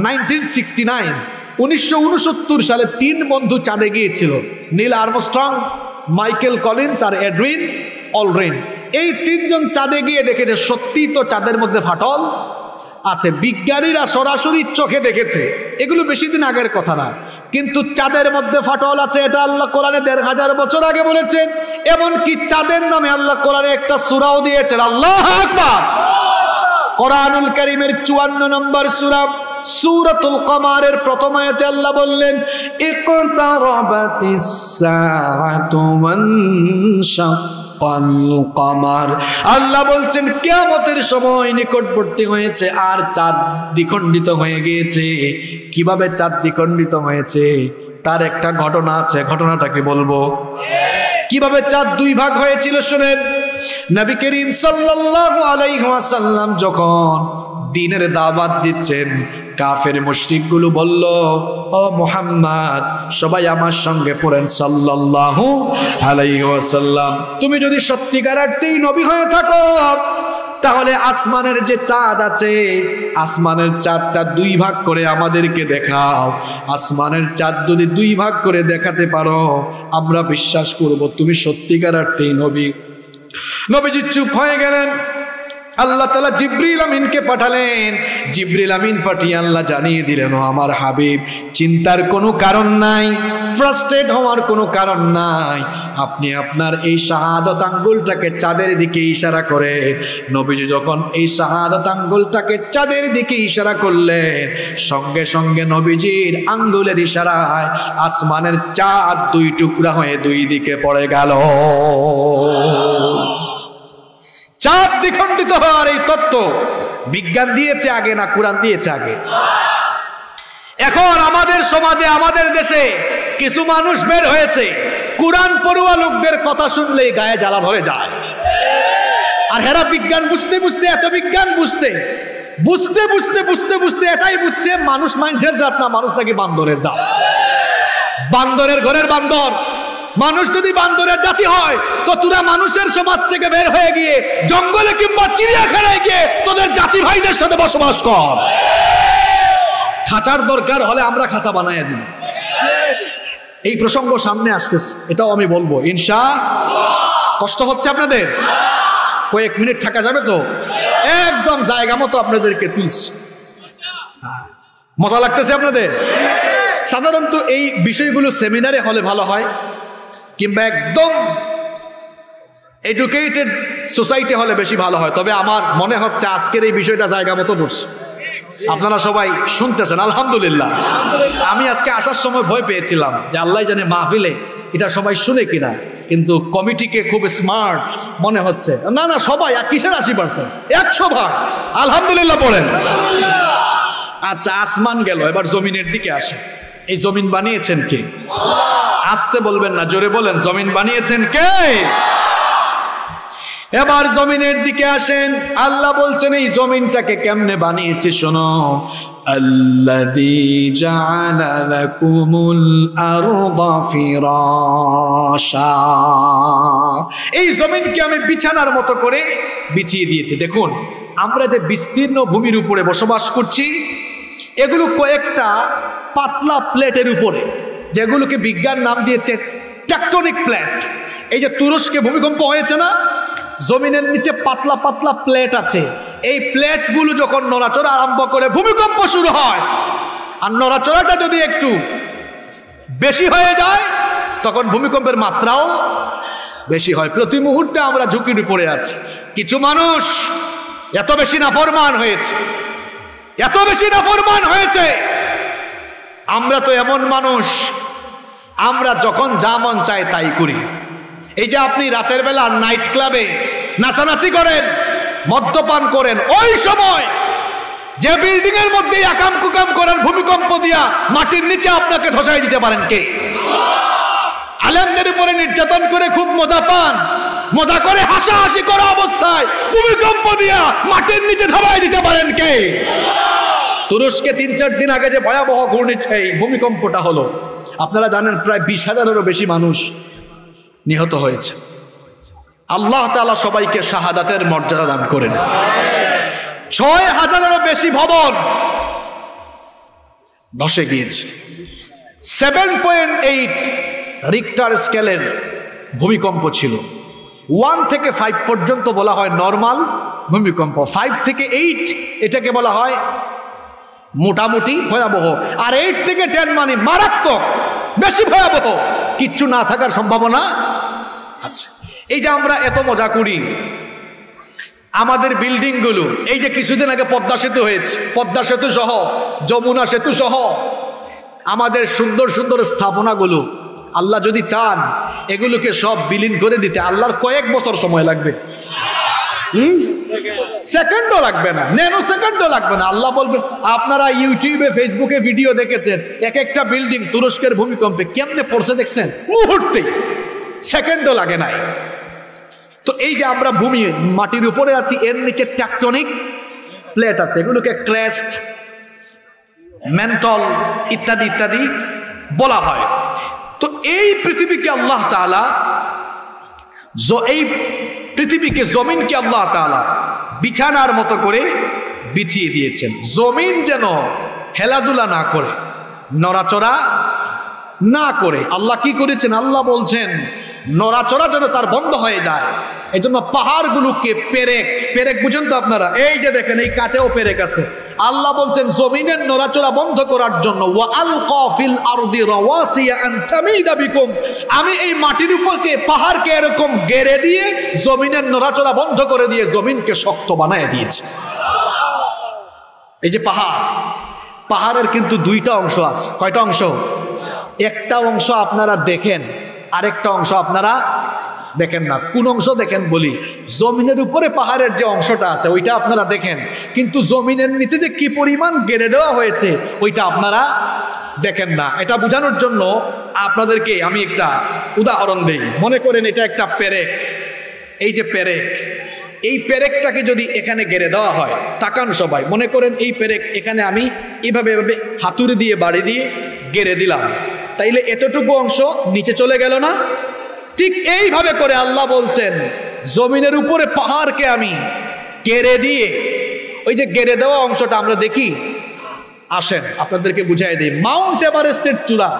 1969 সালে 3 বন্ধু চাঁদে গিয়েছিল, নীল আর্মস্ট্রং, মাইকেল কলিন্স আর এডউইন অলড্রিন। এই 3 জন চাঁদে গিয়ে দেখেছে সত্যিই তো চাঁদের মধ্যে ফাটল আছে। বিজ্ঞানীরা সরাসরি চোখে দেখেছে, এগুলো বেশি দিন আগের কথা না, কিন্তু চাঁদের মধ্যে ফাটল আছে এটা আল্লাহ কোরআনে 1500 বছর আগে বলেছেন। এমনকি চাঁদের নামে আল্লাহ কোরআনে একটা সূরাও দিয়েছেন। আল্লাহু আকবার। কোরআনুল কারীমের 54 নম্বর সূরা সূরাতুল কমারের প্রথম আয়াতে আল্লাহ বললেন ইকতারাবাতিস সাআতু ওয়ানশাক্কাল কমার। আল্লাহ বলছেন কিয়ামতের সময় নিকটবর্তী হয়েছে আর চাঁদ দ্বিখণ্ডিত হয়ে গিয়েছে। কিভাবে চাঁদ দ্বিখণ্ডিত হয়েছে তার একটা ঘটনা আছে, ঘটনাটাকে বলবো। কিভাবে চাঁদ 2 ভাগ হয়েছিল শুনেন। নবী করিম সাল্লাল্লাহু আলাইহি ওয়াসাল্লাম যখন দ্বীনের দাওয়াত দিচ্ছেন, কাফের মুশরিকগুলো বলল ও মুহাম্মদ সবাই আমার সঙ্গে পড়েন সাল্লাল্লাহু আলাইহি ওয়াসাল্লাম, তুমি যদি সত্যিকার অর্থেই নবী হয়ে থাকো তাহলে আসমানের যে চাঁদ আছে, আসমানের চাঁদটা 2 ভাগ করে আমাদেরকে দেখাও। আসমানের চাঁদ যদি 2 ভাগ করে দেখাতে পারো আমরা বিশ্বাস করব তুমি সত্যিকার অর্থেই নবী। নবীজি চুপ হয়ে গেলেন। আল্লাহ তাআলা জিবরিল আমিনকে পাঠালেন। জিবরিল আমিন পাঠিয়ে আল্লাহ জানিয়ে দিলেন ও আমার হাবিব, চিন্তার কোনো কারণ নাই, ফ্রাস্ট্রেট হওয়ার কোনো কারণ নাই। আপনি আপনার এই শাহাদাত আঙ্গুলটাকে চাঁদের দিকে ইশারা করে, নবীজি যখন এই শাহাদাত আঙ্গুলটাকে চাঁদের দিকে ইশারা করলেন, সঙ্গে সঙ্গে নবীজির আঙ্গুলের ইশারায় আসমানের চাঁদ 2 টুকরা হয়ে 2 দিকে পড়ে গেল। চাঁদ দ্বিখণ্ডিত হওয়ার এই তত্ত্ব বিজ্ঞান দিয়েছে আগে না কোরআন দিয়েছে আগে? এখন আমাদের সমাজে, আমাদের দেশে কিছু মানুষ বের হয়েছে, কোরআন পড়ুয়া লোকদের কথা শুনলেই গায়ে জ্বালা ধরে যায়। আর হেরা বিজ্ঞান বুঝতে বুঝতে, এত বিজ্ঞান বুঝতে বুঝতে বুঝতে বুঝতে বুঝতে এটাই বুঝছে মানুষ মানুষের জাত না, মানুষ নাকি বান্দরের জাত। বান্দরের ঘরের বান্দর। মানুষ যদি বান্দরের জাতি হয় তো তোরা মানুষের সমাজ থেকে বের হয়ে গিয়ে জঙ্গলে কিংবা চিড়িয়াখানায় গিয়ে তোদের জাতি ভাইদের সাথে বসবাস কর। খাঁচার দরকার হলে আমরা খাঁচা বানাইয়া দিব। এই প্রসঙ্গ সামনে আসতেছে, এটাও আমি বলবো ইনশাআল্লাহ। কষ্ট হচ্ছে আপনাদের? কয়েক মিনিট থাকা যাবে তো? একদম জায়গা মতো আপনাদেরকে তুলছি। মজা লাগতেছে আপনাদের? সাধারণত এই বিষয়গুলো সেমিনারে হলে ভালো হয়, কিংবা একদম এডুকেটেড সোসাইটি হলে বেশি ভালো হয়। তবে আমার মনে হচ্ছে আজকের এই বিষয়টা জায়গা মতো বসছে। আপনারা সবাই শুনতেছেন আলহামদুলিল্লাহ। আমি আজকে আসার সময় ভয় পেয়েছিলাম যে আল্লাহ জানে মাহফিলে এটা সবাই শুনে কিনা, কিন্তু কমিটিকে খুব স্মার্ট মনে হচ্ছে। না না, সবাই কিসের 80%, 100 আলহামদুলিল্লাহ পড়েন। আচ্ছা, আসমান গেল, এবার জমিনের দিকে আসে। এই জমিন বানিয়েছেন কে? আসতে বলবেন না, জোরে বলেন, জমিন বানিয়েছেন কে? এবার জমিনের দিকে আসেন। আল্লাহ বলছেন এই জমিনটাকে কেমনে বানিয়েছে শোনো। আল্লাযী জাআলা লাকুমুল আরদা ফিরাশা, এই জমিনকে আমি বিছানার মতো করে বিছিয়ে দিয়েছি। দেখুন, আমরা যে বিস্তীর্ণ ভূমির উপরে বসবাস করছি, এগুলো কয়েকটা পাতলা প্লেটের উপরে, যেগুলোকে বিজ্ঞান নাম দিয়েছে টেকটনিক প্লেট। এই যে তুরস্কে ভূমিকম্প হয়েছে না, জমিনের নিচে পাতলা পাতলা প্লেট আছে। এই প্লেটগুলো যখন নড়াচড়া আরম্ভ করে ভূমিকম্প শুরু হয়, আর নড়াচড়াটা যদি একটু বেশি হয়ে যায় তখন ভূমিকম্পের মাত্রাও বেশি হয়। প্রতি মুহূর্তে আমরা ঝুঁকির উপরে আছি। কিছু মানুষ এত বেশি নাফরমান হয়েছে, এত বেশি নাফরমান হয়েছে। আমরা তো এমন মানুষ, আমরা যখন যা মন চায় তাই করি। এই যে আপনি রাতের বেলা নাইট ক্লাবে নাচানাচি করেন, মদ্যপান করেন, ওই সময় যে বিল্ডিং এর মধ্যে আকাম কুকাম করেন, ভূমিকম্প দিয়া মাটির নিচে আপনাকে ধসাই দিতে পারেন কে? আলেমদের উপরে নির্যাতন করে খুব মজা পান, মজা করে হাসাহাসি করা অবস্থায় ভূমিকম্প দিয়া মাটির নিচে ধসাই দিতে পারেন কে? তুরস্কে 3-4 দিন আগে যে ভয়াবহ এই ভূমিকম্পটা হলো, আপনারা জানেন প্রায় 20,000-এরও বেশি মানুষ নিহত হয়েছে। আল্লাহ তাআলা সবাইকে শাহাদাতের মর্যাদা দান করেন। 6,000-এরও বেশি ভবন ধসে গিয়েছে। 7.8 রিক্টার স্কেলের ভূমিকম্প ছিল। 1 থেকে 5 পর্যন্ত বলা হয় নরমাল ভূমিকম্প, 5 থেকে 8 এটাকে বলা হয় মোটামুটি ভয়াবহ, আর 8 থেকে 10 মানে মারাত্মক, বেশি ভয়াবহ, কিচ্ছু না থাকার সম্ভাবনা আছে। এই যে আমরা এত মজা করি, আমাদের বিল্ডিং গুলো, এই যে কিছুদিন আগে পদ্মা সেতু হয়েছে, পদ্মা সেতু সহ, যমুনা সেতু সহ আমাদের সুন্দর সুন্দর স্থাপনাগুলো, আল্লাহ যদি চান এগুলোকে সব বিলীন করে দিতে আল্লাহর কয়েক বছর সময় লাগবে। সেকেন্ডও লাগবে না, ন্যানো সেকেন্ডও লাগবে না। আল্লাহ বলবেন, আপনারা ইউটিউবে ফেসবুকে ভিডিও দেখেছেন, এক একটা বিল্ডিং তুরস্কের ভূমিকম্পে কেমনে পড়ছে দেখছেন, মুহূর্তে, সেকেন্ডও লাগে নাই। তো এই যে আমরা ভূমি মাটির উপরে আছি, এর নিচে টেকটনিক প্লেট আছে, এগুলোকে ক্রেস্ট, মেন্টল ইত্যাদি ইত্যাদি বলা হয়। তো এই পৃথিবীকে আল্লাহ তাআলা, এই পৃথিবীকে, জমিনকে আল্লাহ তাআলা বিছানার মতো করে বিছিয়ে দিয়েছেন। জমিন যেন হেলাদুলা না করে, নড়াচড়া না করে। আল্লাহ কি করেছেন? আল্লাহ বলছেন নড়াচড়া যেন তার বন্ধ হয়ে যায়। এই জন্য পাহাড়গুলোকে পেরেক, পেরেক বুঝেন তো আপনারা, এই যে দেখেন এই কাঠেও পেরেক আছে। আল্লাহ বলছেন জমিনের নড়াচড়া বন্ধ করার জন্য ওয়া আলকা ফিল আরদি রাওয়াসিয়া আন তামিদা বিকুম, আমি এই মাটির উপরকে, পাহাড়কে এরকম গেড়ে দিয়ে জমিনের নড়াচড়া বন্ধ করে দিয়ে জমিনকে শক্ত বানায় দিয়েছে। এই যে পাহাড়, পাহাড়ের কিন্তু 2টা অংশ আছে। কয়টা অংশ? একটা অংশ আপনারা দেখেন, আরেকটা অংশ আপনারা দেখেন না। কোন অংশ দেখেন বলি? জমিনের উপরে পাহাড়ের যে অংশটা আছে ওইটা আপনারা দেখেন, কিন্তু জমিনের নিচে যে কি পরিমাণ গেড়ে দেওয়া হয়েছে ওইটা আপনারা দেখেন না। এটা বোঝানোর জন্য আপনাদেরকে আমি একটা উদাহরণ দেই। মনে করেন এটা একটা পেরেক, এই যে পেরেক, এই পেরেকটাকে যদি এখানে গেড়ে দেওয়া হয়, তাকান সবাই, মনে করেন এই পেরেক এখানে আমি এভাবে এভাবে হাতুড়ি দিয়ে বাড়ি দিয়ে গেড়ে দিলাম, তাইলে এতটুকু অংশ নিচে চলে গেল না? ঠিক এইভাবে করে আল্লাহ বলছেন জমিনের উপরে পাহাড়কে আমি গেড়ে দিয়ে, ওই যে গেড়ে দেওয়া অংশটা আমরা দেখি, আসেন আপনাদেরকে বুঝাই দিই। মাউন্ট এভারেস্টের চূড়া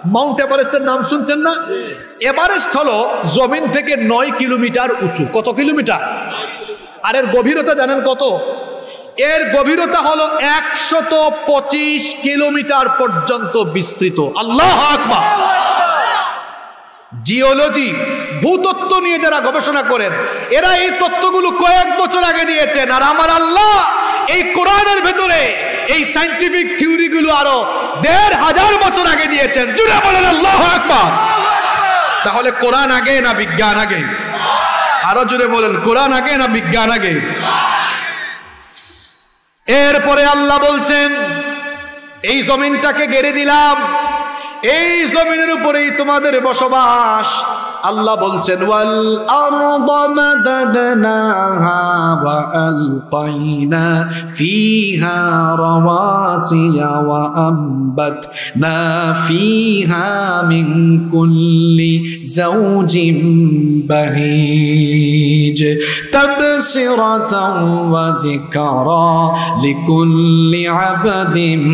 মাউন্ট এভারেস্টের নাম শুনছেন না? এভারেস্ট হলো জমিন থেকে 9 কিলোমিটার উঁচু। কত কিলোমিটার? আর এর গভীরতা জানেন কত? এর গভীরতা হলো 125 কিলোমিটার পর্যন্ত বিস্তৃত। আল্লাহু আকবার। জিওলজি, ভূতত্ত্ব নিয়ে যারা গবেষণা করেন এরা এই তথ্যগুলো কয়েক বছর আগে দিয়েছেন, আর আমার আল্লাহ এই কোরআনের ভেতরে এই সায়েন্টিফিক থিওরিগুলো আরো 1500 বছর আগে দিয়েছেন। জুড়ে বলেন আল্লাহু আকবার। তাহলে কোরআন আগে না বিজ্ঞান আগে? আরো জুড়ে বলেন কোরআন আগে না বিজ্ঞান আগে? এরপরে আল্লাহ বলছেন এই জমিনটাকে গেড়ে দিলাম, এই জমিনের উপরেই তোমাদের বসবাস। আল্লাহ বলছেন ওয়াল আরদা মাদাদনাহা ওয়া আলকাইনা ফিহা রাওয়াসিয়া ওয়া আমবাতনা ফিহা মিন কুল্লি যাওজিন বাহিজ তাবসিরাতাও ওয়া যিকরা লিকুল্লি আবদিন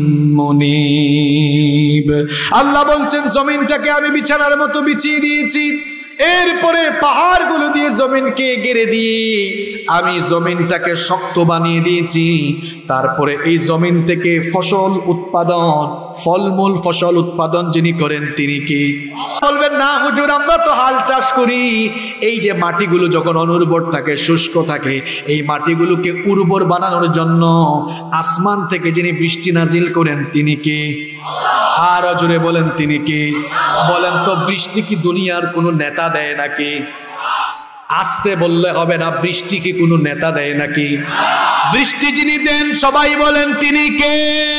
মুনিব। আল্লাহ বলছেন জমিনটাকে আমি বিছানার মতো বিছিয়ে দিয়েছি, এরপরে পাহাড়গুলো দিয়ে জমিনকে ঘিরে দিয়ে আমি জমিনটাকে শক্ত বানিয়ে দিয়েছি। তারপরে এই জমিন থেকে ফসল উৎপাদন, ফলমূল ফসল উৎপাদন যিনি করেন তিনি কি? বলবেন না হুজুর আমরা তো হাল চাষ করি। এই যে মাটিগুলো যখন অনুর্বর থাকে, শুষ্ক থাকে, এই মাটিগুলোকে উর্বর বানানোর জন্য আসমান থেকে যিনি বৃষ্টি নাজিল করেন তিনি কি? আর জোরে বলেন তিনি কি? বলেন তো বৃষ্টি কি দুনিয়ার কোনো নেতা দেয় নাকি? আসতে বললে হবে না, বৃষ্টি কি কোনো নেতা দেয় নাকি? বৃষ্টি যিনি দেন সবাই বলেন তিনি কে?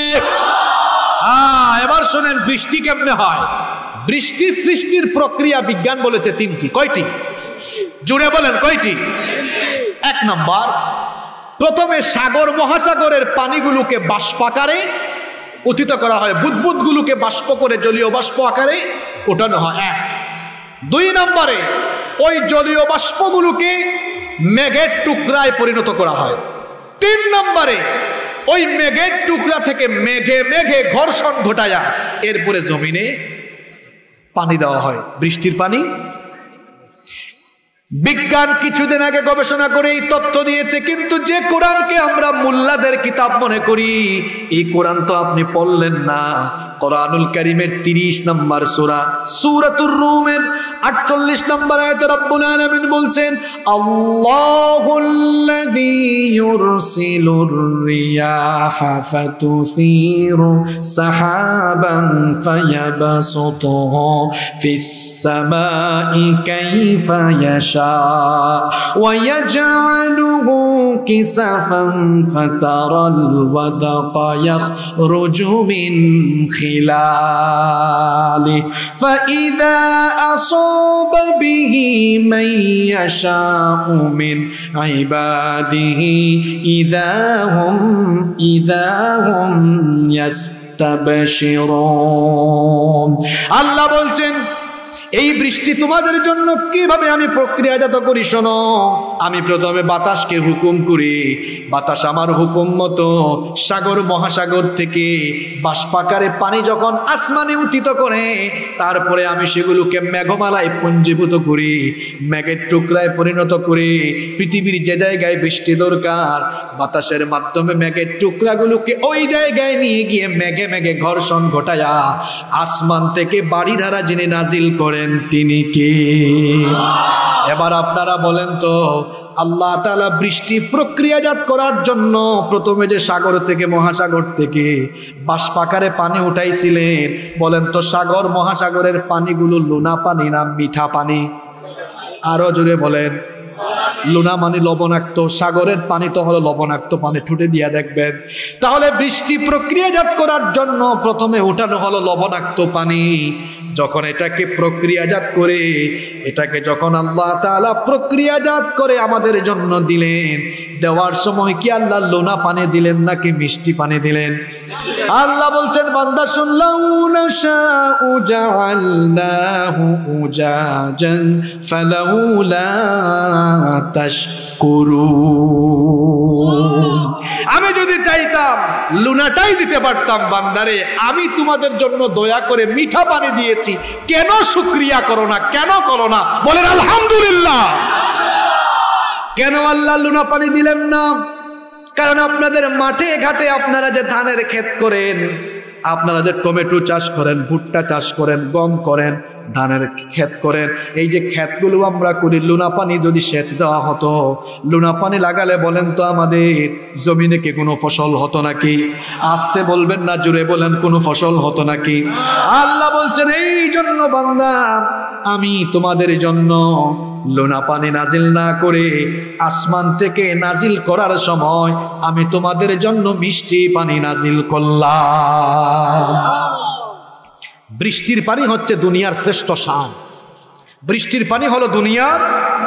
এবার শোনেন বৃষ্টি কেমনে হয়। বৃষ্টি সৃষ্টির প্রক্রিয়া বিজ্ঞান বলেছে 3টি। কয়টি? জুড়ে বলেন কয়টি? 1 নম্বর, প্রথমে সাগর মহাসাগরের পানিগুলোকে বাষ্প আকারে উত্থিত করা হয়, বুদবুদগুলোকে বাষ্প করে জলীয় বাষ্প আকারে ওঠানো হয়। 1। 2 নম্বরে ওই জলীয় বাষ্পগুলোকে মেঘের টুকরায় পরিণত করা হয়। 3 নম্বরে ওই মেঘের টুকরা থেকে মেঘে মেঘে ঘর্ষণ ঘটায়া এরপরে জমিনে পানি দেওয়া হয়, বৃষ্টির পানি। বিজ্ঞান কিছুদিন আগে গবেষণা করে এই তথ্য দিয়েছে, কিন্তু যে কোরআনকে আমরা মুল্লাদের কিতাব মনে করি, এই কোরআন তো আপনি পড়লেন না। কোরআনুল কারীমের 30 নম্বর সূরা সূরাতুর রুমের 48 নম্বর আয়াতে রব্বুল আলামিন বলছেন আল্লাহুল্লাযী ইউরসিলুর রিয়াহা ফাতুসিরু সাহাবান ফায়াবসুতুহু ফিস সামাই কাইফা ইয়াশা ওয়া ইয়াজআলুহু কিসাফান ফাতারাল ওয়াদাকা ইয়াখরুজু মিন খিলালি ফাইযা أصاب به من يشاء من عباده إذا هم يستبشرون। আল্লাহ বলছেন এই বৃষ্টি তোমাদের জন্য কিভাবে আমি প্রক্রিয়াজাত করি শোনো। আমি প্রথমে বাতাসকে হুকুম করি, বাতাস আমার হুকুম মতো সাগর মহাসাগর থেকে বাষ্পাকারে পানি যখন আসমানে উত্থিত করে, তারপরে আমি সেগুলোকে মেঘমালায় পুঞ্জীভূত করি, মেঘের টুকরায় পরিণত করি। পৃথিবীর যে জায়গায় বৃষ্টি দরকার, বাতাসের মাধ্যমে মেঘের টুকরাগুলোকে ওই জায়গায় নিয়ে গিয়ে মেঘে মেঘে ঘর্ষণ ঘটায়া আসমান থেকে বাড়ি ধারা যিনি নাজিল করেন তিনি কে? এবার আপনারা বলেন তো আল্লাহ তাআলা বৃষ্টি প্রক্রিয়াজাত করার জন্য প্রথমে যে সাগর থেকে মহাসাগর থেকে বাষ্পাকারে পানি উঠাইছিলেন, বলেন তো সাগর মহাসাগরের পানিগুলো লোনা পানি না মিঠা পানি? আরো জোরে বলেন। লোনা মানে লবণাক্ত, সাগরের পানি তো হলো লবণাক্ত পানি, ঠুটে দিয়া দেখবেন। তাহলে বৃষ্টি প্রক্রিয়াজাত করার জন্য প্রথমে উঠানো হলো লবণাক্ত পানি। যখন এটাকে প্রক্রিয়াজাত করে, এটাকে যখন আল্লাহ তাআলা প্রক্রিয়াজাত করে আমাদের জন্য দিলেন, দেওয়ার সময় কি আল্লাহ লোনা পানি দিলেন নাকি মিষ্টি পানি দিলেন? আল্লাহ বলছেন বান্দা শুন, লাউ নাশাউ জাআলনাহু উজাজান ফালাউলা তাশকুরুন। আমি যদি চাই চাইতাম লুনাটাই দিতে পারতাম। বান্দারে আমি তোমাদের জন্য দয়া করে মিঠা পানি দিয়েছি, কেন শুকরিয়া করো না, কেন করো না? বলেন আলহামদুলিল্লাহ। কেন আল্লাহ লুনা পানি দিলেন না? কারণ আপনাদের মাঠে ঘাটে আপনারা যে ধানের ক্ষেত করেন, আপনারা যে টমেটো চাষ করেন, ভুট্টা চাষ করেন, গম করেন, ধানের ক্ষেত করেন, এই যে ক্ষেতগুলো আমরা করি, লুনা পানি যদি সেচ দেওয়া হতো, লুনা পানি লাগালে বলেন তো আমাদের জমিনে কি কোনো ফসল হতো নাকি? আসতে বলবেন না, জুড়ে বলেন কোনো ফসল হতো নাকি? আল্লাহ বলছেন এই জন্য বান্দা আমি তোমাদের জন্য লুনা পানি নাজিল না করে আসমান থেকে নাজিল করার সময় আমি তোমাদের জন্য মিষ্টি পানি নাজিল করলাম। বৃষ্টির পানি হচ্ছে দুনিয়ার শ্রেষ্ঠ শান। বৃষ্টির পানি হলো দুনিয়ার,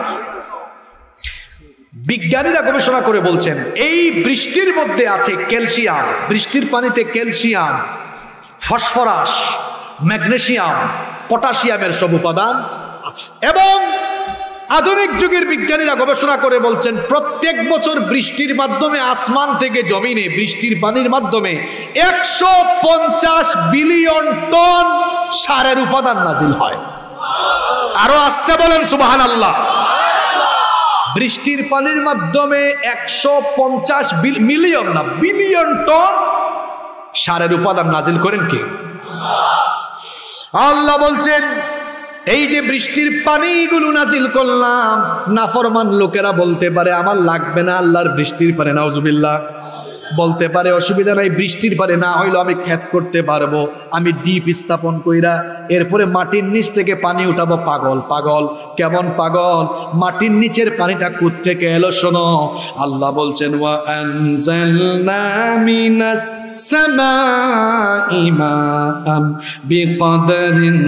বিজ্ঞানীরা গবেষণা করে বলছেন এই বৃষ্টির মধ্যে আছে ক্যালসিয়াম। বৃষ্টির পানিতে ক্যালসিয়াম, ফসফরাস, ম্যাগনেসিয়াম, পটাশিয়ামের সব উপাদান আছে। এবং আধুনিক যুগের বিজ্ঞানীরা গবেষণা করে বলছেন প্রত্যেক বছর বৃষ্টির মাধ্যমে আসমান থেকে জমিনে বৃষ্টির পানির মাধ্যমে 150 বিলিয়ন টন সারের উপাদান নাজিল হয়। আরো আসতে বলেন সুবহানাল্লাহ। বৃষ্টির পানির মাধ্যমে 150 মিলিয়ন না বিলিয়ন টন সারের উপাদান নাজিল করেন কে? আল্লাহ বলছেন এই যে বৃষ্টির পানিগুলো নাজিল করলাম, নাফরমান লোকেরা বলতে পারে আমার লাগবে না আল্লাহর বৃষ্টির পানি, নাউজুবিল্লাহ। বলতে পারে অসুবিধা নাই, বৃষ্টির পানি না হইলো আমি ক্ষেত করতে পারবো, আমি ডিপ স্থাপন কইরা এরপরে মাটির নিচ থেকে পানি উঠাবো। পাগল পাগল, কেমন পাগল? মাটির নিচের পানিটা কোথ থেকে এলো শোনো। আল্লাহ বলছেন ওয়া আনজালনা মিনাস সামাই মাআম বিকদরিন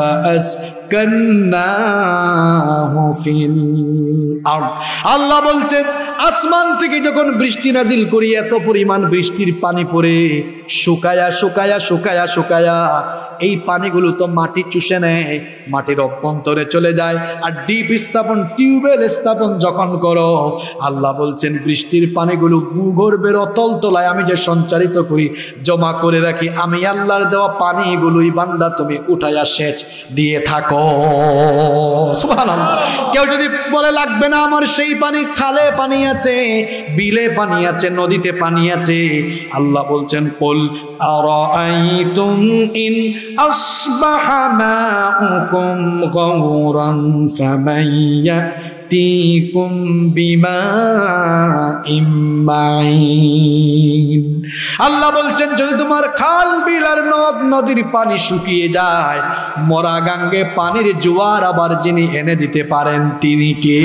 ফাআসকান্নাহু ফিল আরদ। আল্লাহ বলছেন আসমান থেকে যখন বৃষ্টি নাজিল করি এত পরিমাণ বৃষ্টির পানি পড়ে শুকায়া শুকায়া শুকায়া শুকায়া এই পানিগুলো তো মাটি চুষে নেয়, মাটির অভ্যন্তরে চলে যায়। আর ডিপ স্থাপন, টিউবওয়েল স্থাপন যখন করো, আল্লাহ বলছেন বৃষ্টির পানিগুলো ভূগর্ভের অতল তলায় আমি যে সঞ্চারিত করি, জমা করে রাখি, আমি আল্লাহর দেওয়া পানিগুলোই বান্দা তুমি উঠাইয়া সেচ দিয়ে থাকো। সুবহানাল্লাহ। কেউ যদি বলে লাগবে না আমার সেই পানি, খালে পানি আছে, বিলে পানি আছে, নদীতে পানি আছে, আল্লাহ বলছেন কুল আরাআইতুম ইন আসবাহা মাউকুম গাওরান ফামান ইয়াতিকুম বিমাইম মাইন। আল্লাহ বলছেন যদি তোমার খাল বিল আর নদ নদীর পানি শুকিয়ে যায়, মরা গাঙ্গে পানির জোয়ার আবার যিনি এনে দিতে পারেন তিনি কে?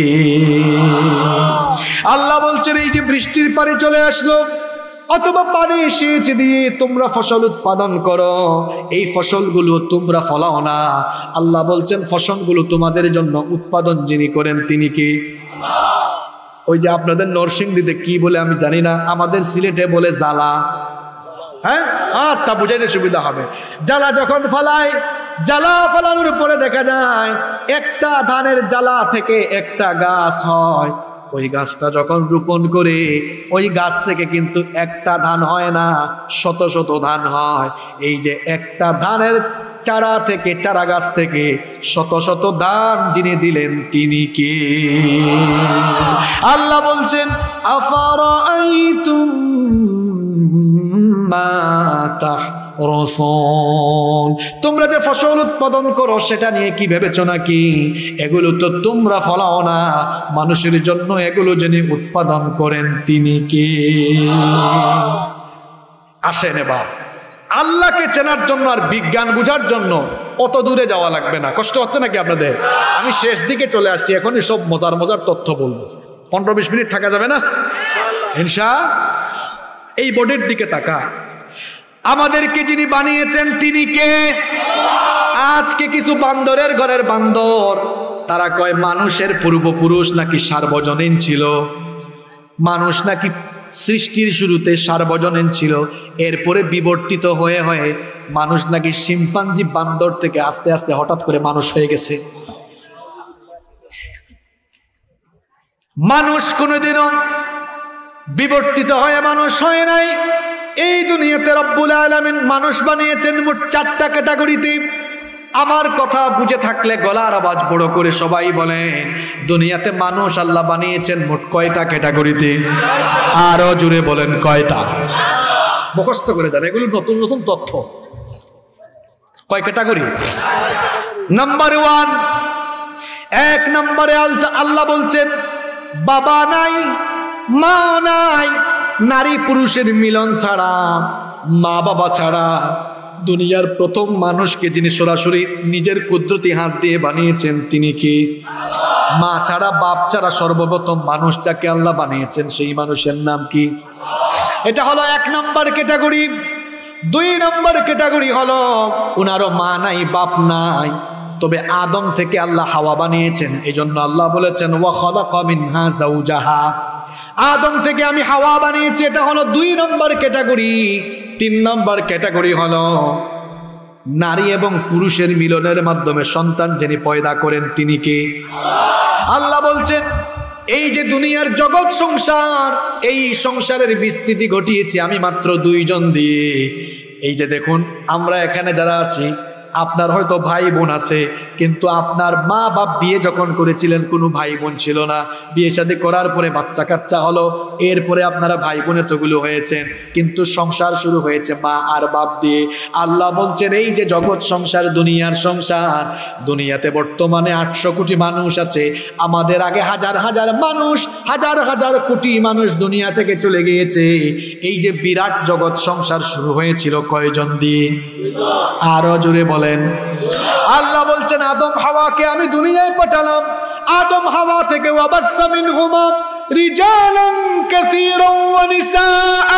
আল্লাহ বলছেন এই যে বৃষ্টির পানি চলে আসলো অথবা পানি সেচ দিয়ে তোমরা ফসল উৎপাদন করো, এই ফসলগুলো তোমরা ফলাও না। আল্লাহ বলছেন ফসলগুলো তোমাদের জন্য উৎপাদন যিনি করেন তিনি কে? ওই যে আপনাদের নরসিংদীতে কি বলে আমি জানি না, আমাদের সিলেটে বলে জ্বালা। হ্যাঁ আচ্ছা, বুঝাইতে সুবিধা হবে। জ্বালা যখন ফলায়, জ্বালা ফলানোর পরে দেখা যায় একটা ধানের জ্বালা থেকে একটা গাছ হয়। ওই গাছটা যখন রোপণ করে ওই গাছ থেকে কিন্তু একটা ধান হয় না, শত শত ধান হয়। এই যে একটা ধানের চারা থেকে, চারা গাছ থেকে শত শত ধান যিনি দিলেন তিনি কে? আল্লাহ বলছেন আফারাআইতুম মা তাহরুসুন, তোমরা যে ফসল উৎপাদন করো সেটা নিয়ে কি ভেবেছো নাকি? এগুলো তো তোমরা ফলাও না, মানুষের জন্য এগুলো যিনি উৎপাদন করেন তিনি কে? আসেন এবার আল্লাহকে চেনার জন্য আর বিজ্ঞান বুঝার জন্য অত দূরে যাওয়া লাগবে না। কষ্ট হচ্ছে নাকি আপনাদের? আমি শেষ দিকে চলে আসছি, এখনই সব মজার মজার তথ্য বলবো। 15-20 মিনিট থাকা যাবে না ইনশাআল্লাহ? এই বোর্ডের দিকে তাকা, আমাদেরকে যিনি বানিয়েছেন তিনি কে? আজকে কিছু বান্দরের ঘরের বান্দর তারা কয় মানুষের পূর্বপুরুষ নাকি সার্বজনীন ছিল, মানুষ নাকি সৃষ্টির শুরুতে সার্বজনীন ছিল, এরপরে বিবর্তিত হয়ে হয়ে মানুষ নাকি শিম্পাঞ্জি বান্দর থেকে আস্তে আস্তে হঠাৎ করে মানুষ হয়ে গেছে। মানুষ কোনোদিনও বিবর্তিত হয়ে মানুষ হয় নাই। এই দুনিয়াতে রব্বুল আলামিন মানুষ বানিয়েছেন মোট 4টা ক্যাটাগরিতে। আমার কথা বুঝে থাকলে গলার আওয়াজ বড় করে সবাই বলেন, দুনিয়াতে মানুষ আল্লাহ বানিয়েছেন মোট কয়টা ক্যাটাগরিতে? আরো জোরে বলেন, কয়টা? মুখস্থ করে দেন, এগুলো নতুন নতুন তথ্য। কয় ক্যাটাগরি? নাম্বার 1, 1 নম্বরে আল্লাহ বলছেন বাবা নাই, মা নাই, নারী পুরুষের মিলন ছাড়া, মা বাবা ছাড়া দুনিয়ার প্রথম মানুষকে যিনি সরাসরি নিজের কুদরতি হাত দিয়ে বানিয়েছেন তিনি কি? মা ছাড়া বাপ ছাড়া সর্বপ্রথম মানুষ যাকে আল্লাহ বানিয়েছেন সেই মানুষের নাম কি? এটা হলো 1 নম্বর ক্যাটাগরি। 2 নম্বর ক্যাটাগরি হলো উনারও মা নাই বাপ নাই, তবে আদম থেকে আল্লাহ হাওয়া বানিয়েছেন। এই জন্য আল্লাহ বলেছেন ওয়া খালাকা মিনহা যাওজাহা, আদম থেকে আমি হাওয়া বানিয়েছি। এটা হলো 2 নম্বর ক্যাটাগরি। 3 নম্বর ক্যাটাগরি হলো নারী এবং পুরুষের মিলনের মাধ্যমে সন্তান যিনি পয়দা করেন তিনি কে? আল্লাহ বলছেন এই যে দুনিয়ার জগৎ সংসার, এই সংসারের বিস্তৃতি ঘটিয়েছি আমি মাত্র 2 জন দিয়ে। এই যে দেখুন আমরা এখানে যারা আছি, আপনার হয়তো ভাই বোন আছে, কিন্তু আপনার মা বাপ বিয়ে যখন করেছিলেন কোনো ভাই বোন ছিল না। বিয়ে শাদী করার পরে বাচ্চা কাচ্চা হলো, এরপরে আপনারা ভাই বোন এতগুলো হয়েছেন, কিন্তু সংসার শুরু হয়েছে মা আর বাপ দিয়ে। আল্লাহ বলছেন এই যে জগৎ সংসার, দুনিয়ার সংসার, দুনিয়াতে বর্তমানে 800 কোটি মানুষ আছে। আমাদের আগে হাজার হাজার মানুষ, হাজার হাজার কোটি মানুষ দুনিয়া থেকে চলে গিয়েছে। এই যে বিরাট জগৎ সংসার শুরু হয়েছিল কয়জন দিয়ে? আরো জোরে বলেন। আল্লাহ বলছেন আদম হাওয়াকে আমি দুনিয়ায় পাঠালাম। আদম হাওয়া থেকে ওয়াবাসা মিনহুমা রিজালান কাসীরান ওয়া নিসাআ।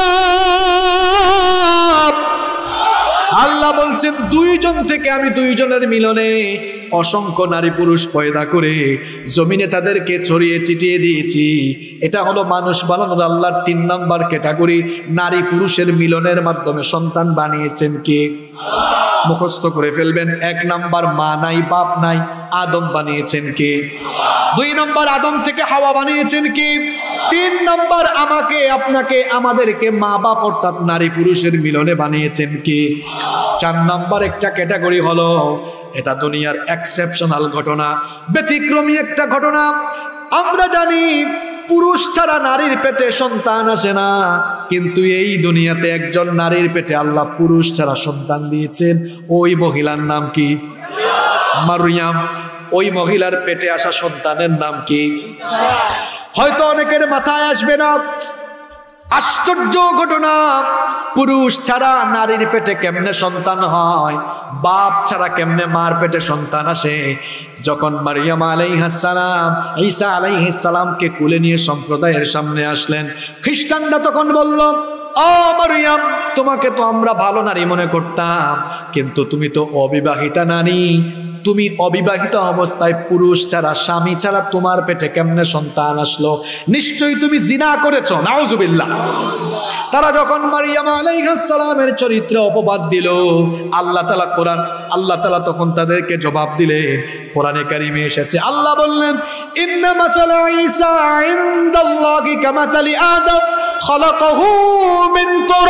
আল্লাহ বলছেন 2 জন থেকে আমি 2 জনের মিলনে অসংখ্য নারী পুরুষ পয়দা করে জমিনে তাদেরকে ছড়িয়ে ছিটিয়ে দিয়েছি। এটা হলো মানুষ বানানোর আল্লাহর 3 নম্বর ক্যাটাগরি। নারী পুরুষের মিলনের মাধ্যমে সন্তান বানিয়েছেন কে? মুখস্থ করে ফেলবেন। 1 নম্বর মা নাই বাপ নাই, আদম বানিয়েছেন কে? 2 নম্বর আদম থেকে হাওয়া বানিয়েছেন কে? 3 নম্বর আমাকে আপনাকে আমাদেরকে মা বাপ অর্থাৎ নারী পুরুষের মিলনে বানিয়েছেন কে? 4 নম্বর একটা ক্যাটাগরি হলো, এটা দুনিয়ার এক্সেপশনাল ঘটনা, ব্যতিক্রমী একটা ঘটনা। আমরা জানি পুরুষ ছাড়া নারীর পেটে সন্তান আসে না, কিন্তু এই দুনিয়াতে একজন নারীর পেটে আল্লাহ পুরুষ ছাড়া সন্তান দিয়েছেন। ওই মহিলার নাম কি? মারইয়াম। ওই মহিলার পেটে আসা সন্তানের নাম কি? হয়তো অনেকের মাথায় আসবে না, আশ্চর্য ঘটনা, পুরুষ ছাড়া নারীর পেটে কেমনে সন্তান হয়? বাপ ছাড়া কেমনে মার পেটে সন্তান আসে? যখন মারিয়াম আলাইহিস সালাম ঈসা আলাইহিস সালামকে কোলে নিয়ে সম্প্রদায়ের সামনে আসলেন, খ্রিস্টানরা তখন বলল ও মারিয়াম, তোমাকে তো আমরা ভালো নারী মনে করতাম, কিন্তু তুমি তো অবিবাহিতা নারী। তুমি অবিবাহিত অবস্থায় পুরুষ ছাড়া স্বামী ছাড়া তোমার পেটে কেমনে সন্তান আসলো? নিশ্চয়ই তুমি জিনা করেছো। নাউজুবিল্লাহ। তারা যখন মারিয়াম আলাইহিস সালামের চরিত্রে অপবাদ দিল, আল্লাহ তাআলা তখন তাদেরকে জবাব দিলেন। কোরআনে কারিমে এসেছে, আল্লাহ বললেন ইন্না মাসালা ঈসা ইনদাল্লাহি কামাসালি আদম খালাকাহু মিন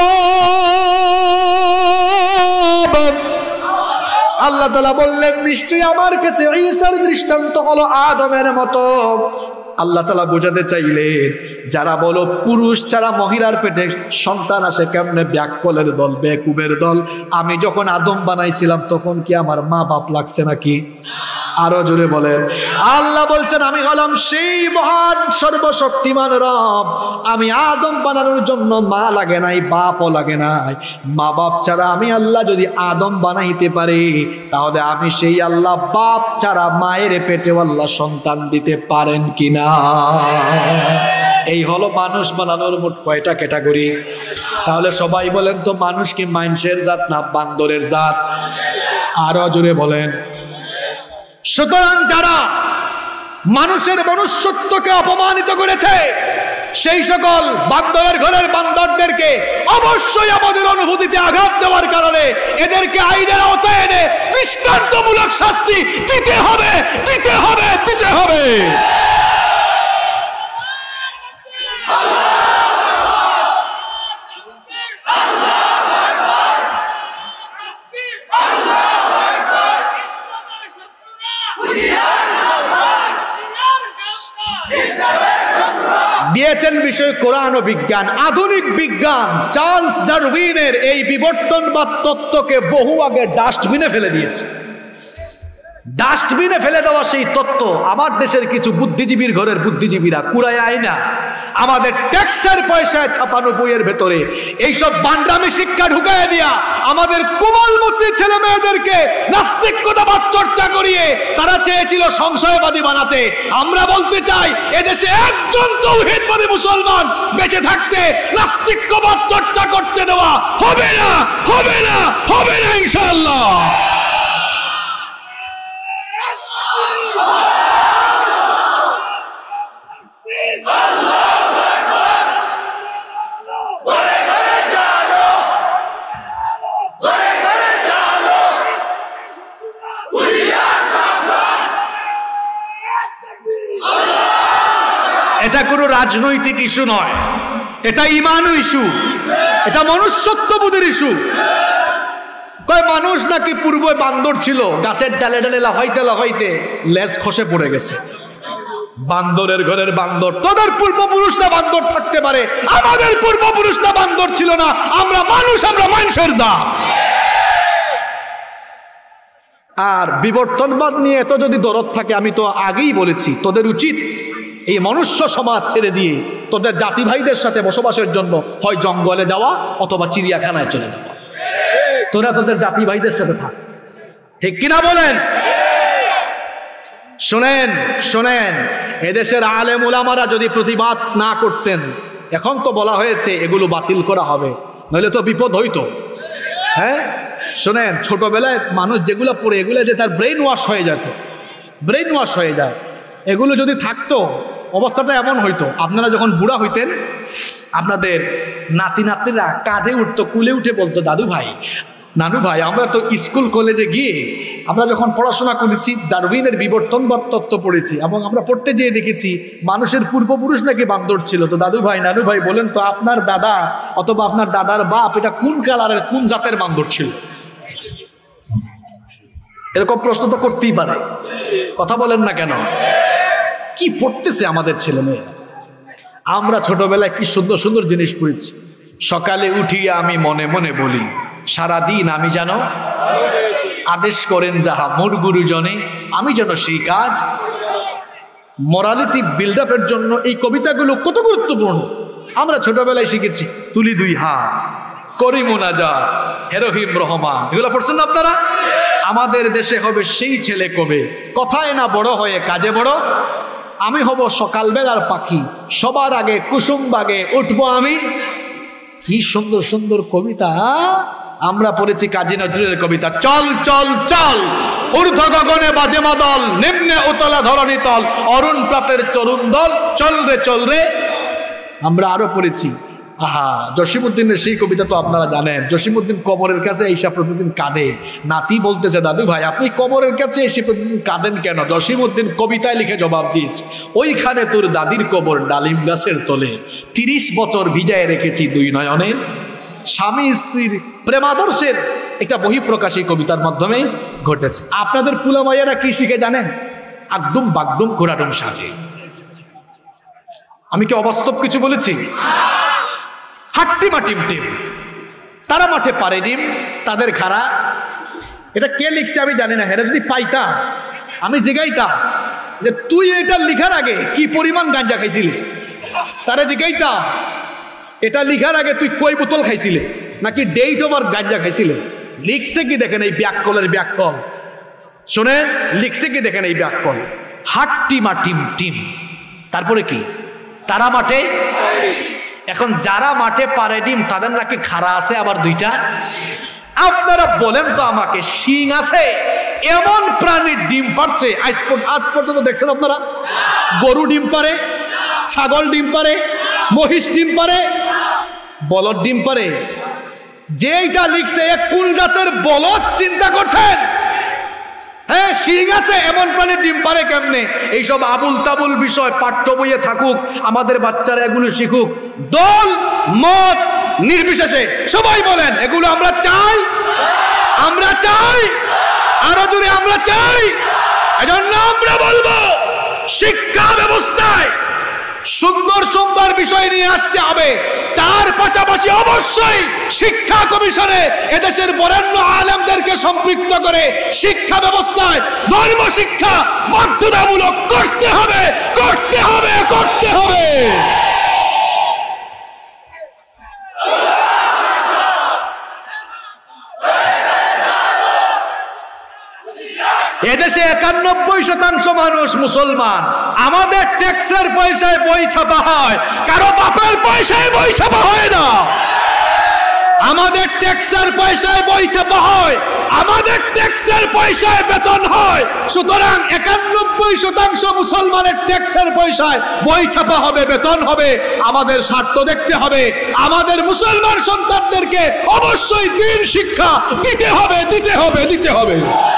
তুরাব। আল্লাহ তাআলা বললেন নিশ্চয়ই আমার কাছে ঈসার দৃষ্টান্ত হলো আদমের মতো। আল্লাহ তাআলা বোঝাতে চাইলেন যারা বলো পুরুষ ছাড়া মহিলার পেটে সন্তান আসে কেমনে, ব্যাককলের দল, বেকুবের দল। আমি যখন আদম বানাইছিলাম তখন কি আমার মা বাপ লাগছে নাকি? আরো জোরে বলেন। আল্লাহ বলছেন আমি হলাম সেই মহান সর্বশক্তিমান রব। আমি আদম বানানোর জন্য মা লাগে নাই, বাপও লাগে নাই। মা বাপ ছাড়া আমি আল্লাহ যদি আদম বানাইতে পারি, তাহলে আমি সেই আল্লাহ বাপ ছাড়া মায়ের পেটেও আল্লাহ সন্তান দিতে পারেন কিনা? এই হলো মানুষ বানানোর মোট কয়টা ক্যাটাগরি? তাহলে সবাই বলেন তো, মানুষ কি মানুষের জাত না বান্দরের জাত? আরো জোরে বলেন। সুতরাং যারা মানুষের মনুষ্যত্বকে অপমানিত করেছে, সেই সকল বান্দরের ঘরের বান্দরদেরকে অবশ্যই আমাদের অনুভূতিতে আঘাত দেওয়ার কারণে এদেরকে আইনের আওতায় এনে দৃষ্টান্তমূলক শাস্তি দিতে হবে, দিতে হবে, দিতে হবে। নিয়েছেন বিষয় কোরআন ও বিজ্ঞান। আধুনিক বিজ্ঞান চার্লস ডারউইনের এই বিবর্তনবাদ তত্ত্বকে বহু আগে ডাস্টবিনে ফেলে দিয়েছে। ডাস্টবিনে ফেলে দেওয়া সেই তত্ত্ব আমার দেশের কিছু বুদ্ধিজীবীর ঘরের বুদ্ধিজীবীরা কুড়ায় আয়না আমাদের ট্যাক্সের পয়সায় ছাপানো বইয়ের ভেতরে এইসব বান্ডামি শিক্ষা ঢুকায় দিয়া আমাদের কোমলমতি ছেলে মেয়েদেরকে নাস্তিকতাবাদ চর্চা করিয়ে তারা চেয়েছিল সংশয়বাদী বানাতে। আমরা বলতে চাই এদেশে একজন তাওহীদবাদী মুসলমান বেঁচে থাকতে নাস্তিকতাবাদ চর্চা করতে দেওয়া হবে না, হবে না, হবে না ইনশাআল্লাহ। এটা কোনো রাজনৈতিক ইস্যু নয়, এটা ঈমান ইস্যু, এটা মনুষ্যত্ববোধের ইস্যু। কয় মানুষ নাকি পূর্বে বান্দর ছিল, গাছের ডালে ডালে লাফাইতে লাফাইতে লেজ খসে পড়ে গেছে। বান্দরের ঘরের বান্দর, তোদের পূর্বপুরুষরা বান্দর থাকতে পারে, আমাদের পূর্বপুরুষরা বান্দর ছিল না। আমরা মানুষ, আমরা মানুষের জাত। আর বিবর্তনবাদ নিয়ে এত যদি দরদ থাকে, আমি তো আগেই বলেছি তোদের উচিত এই মনুষ্য সমাজ ছেড়ে দিয়ে তোদের জাতি ভাইদের সাথে বসবাসের জন্য হয় জঙ্গলে যাওয়া অথবা চিড়িয়াখানায় চলে যাওয়া। তোরা তোদের জাতি ভাইদের সাথে থাক, ঠিক কিনা বলেন? শোনেন শোনেন, এদেশের আলেম উলামারা যদি প্রতিবাদ না করতেন, এখন তো বলা হয়েছে এগুলো বাতিল করা হবে, নইলে তো বিপদ হইতো। হ্যাঁ শোনেন, ছোটবেলায় মানুষ যেগুলো পড়ে এগুলো যে তার ব্রেন ওয়াশ হয়ে যেত, ব্রেন ওয়াশ হয়ে যায়। এগুলো যদি থাকতো অবস্থাটা এমন হইতো, আপনারা যখন বুড়া হইতেন আপনাদের নাতি নাতনিরা কাঁধে উঠতো, কুলে উঠে বলতো দাদু ভাই, নানু ভাই, আমরা তো স্কুল কলেজে গিয়ে আমরা যখন পড়াশোনা করেছি ডারউইনের বিবর্তনবাদ তত্ত্ব পড়েছি এবং আমরা পড়তে যেয়ে দেখেছি মানুষের পূর্বপুরুষ নাকি বান্দর ছিল। তো দাদু ভাই, নানু ভাই বলেন তো আপনার দাদা অথবা আপনার দাদার বাপ এটা কোন কালারের, কোন জাতের বান্দর ছিল? এরকম প্রশ্ন তো করতেই পারে, কথা বলেন না কেন? কি পড়তেছে আমাদের ছেলে মেয়ে? আমরা ছোটবেলায় কি সুন্দর সুন্দর জিনিস পড়েছি। সকালে উঠিয়ে আমি মনে মনে বলি, সারাদিন আমি যেন আদেশ করেন যাহা মোর গুরুজনে, আমি যেন সেই কাজ। মোরালিটি বিল্ড আপের জন্য এই কবিতাগুলো কত গুরুত্বপূর্ণ। আমরা ছোটবেলায় শিখেছি, তুলি দুই হাত, করি মুনাজাত, হে রহিম রহমান, এগুলো পড়ছেন না আপনারা? আমাদের দেশে হবে সেই ছেলে কবে, কথায় না বড় হয়ে কাজে বড়। আমি হব সকালবেলার পাখি, সবার আগে কুসুম বাগে উঠবো আমি। কি সুন্দর সুন্দর কবিতা আমরা পড়েছি। কাজী নজরুলের কবিতা, চল চল চল ঊর্ধ্ব গগনে বাজে মাদল, নিম্নে উতলা ধরণী তল, অরুণ প্রাতের তরুণ দল, চল রে চল রে। আমরা আরো পড়েছি, আহা, জসিমউদ্দিনের সেই কবিতা তো আপনারা জানেন। জসিমউদ্দিন কবরের কাছে এসে প্রতিদিন কাঁদে। নাতি বলতেছে, দাদু ভাই আপনি কবরের কাছে এসে প্রতিদিন কাঁদেন কেন? জসিমউদ্দিন কবিতায় লিখে জবাব দিয়েছে, ওইখানে তোর দাদির কবর ডালিম গাছের তলে, 30 বছর ভিজায় রেখেছি দুই নয়নের। স্বামী স্ত্রীর প্রেমাদর্শের একটা বহিঃপ্রকাশ এই কবিতার মাধ্যমে ঘটেছে। আপনাদের পুলামাইয়ারা কি শিখে জানেন? আকদুম বাগদুম ঘোরাডুম সাজে। আমি কি অবাস্তব কিছু বলেছি? হাট্টিমা টিম টিম, তারা মাঠে পারে ডিম, তাদের খাড়া। এটা কে লিখছে আমি জানি না, এটা যদি পাইতাম আমি জিগাইতাম যে তুই এটা লিখার আগে কি পরিমাণ গাঞ্জা খাইছিলি, তারা জিগাইতাম এটা লিখার আগে তুই কই বোতল খাইছিলে, নাকি ডেট ওভার গাঞ্জা খাইছিলে। লিখছে কি দেখেন এই ব্যাককলের ব্যাককল, শোনেন লিখছে কি দেখেন এই ব্যাককল, হাট্টিমা টিম টিম, তারপরে কি তারা মাঠে। এখন যারা মাঠে পারে ডিম তাদের নাকি খাড়া আছে আবার দুইটা। আপনারা বলেন তো আমাকে, শিং আছে এমন প্রাণীর ডিম পারছে আজ পর্যন্ত দেখছেন আপনারা? গরু ডিম পারে, ছাগল ডিম পারে, মহিষ ডিম পারে, বলদ ডিম পারে। যেইটা লিখছে এক কোন জাতের বলদ চিন্তা করছেন? হ্যাঁ, শিং আছে এমন প্রাণীর ডিম পারে কেমনে? এইসব আবুল তাবুল বিষয় পাঠ্য বইয়ে থাকুক, আমাদের বাচ্চারা এগুলো শিখুক। দল মত নির্বিশেষে সবাই বলেন, এগুলো আমরা চাই, আমরা চাই, আরো জোরে আমরা চাই। এজন্য আমরা বলবো শিক্ষা ব্যবস্থায় সুন্দর সুন্দর বিষয় নিয়ে আসতে হবে। তার পাশাপাশি অবশ্যই শিক্ষা কমিশনে এদেশের বরেণ্য আলেমদেরকে সম্পৃক্ত করে শিক্ষা ব্যবস্থায় ধর্ম শিক্ষা বাধ্যতামূলক করতে হবে, করতে হবে, করতে হবে। এদেশে 91% মানুষ মুসলমান। আমাদের ট্যাক্সের পয়সায় বই ছাপা হয়, কারো বাপের পয়সায় বই ছাপা হয় না। আমাদের ট্যাক্সের পয়সায় বই ছাপা হয়, আমাদের ট্যাক্সের পয়সায় বেতন হয়। সুতরাং 91% মুসলমানের ট্যাক্সের পয়সায় বই ছাপা হবে, বেতন হবে। আমাদের স্বার্থ দেখতে হবে, আমাদের মুসলমান সন্তানদেরকে অবশ্যই দ্বীন শিক্ষা দিতে হবে, দিতে হবে, দিতে হবে।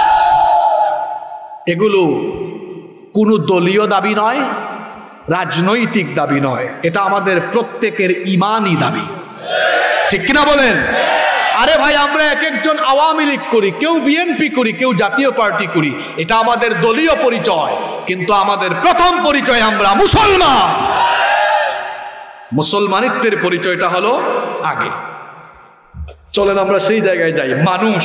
এগুলো কোনো দলীয় দাবি নয়, রাজনৈতিক দাবি নয়, এটা আমাদের প্রত্যেকের ঈমানি দাবি। ঠিক কিনা বলেন? আরে ভাই, আমরা এক একজন আওয়ামী লীগ করি, কেউ বিএনপি করি, কেউ জাতীয় পার্টি করি, এটা আমাদের দলীয় পরিচয়, কিন্তু আমাদের প্রথম পরিচয় আমরা মুসলমান। মুসলমানিত্বের পরিচয়টা হলো আগে। চলেন আমরা সেই জায়গায় যাই। মানুষ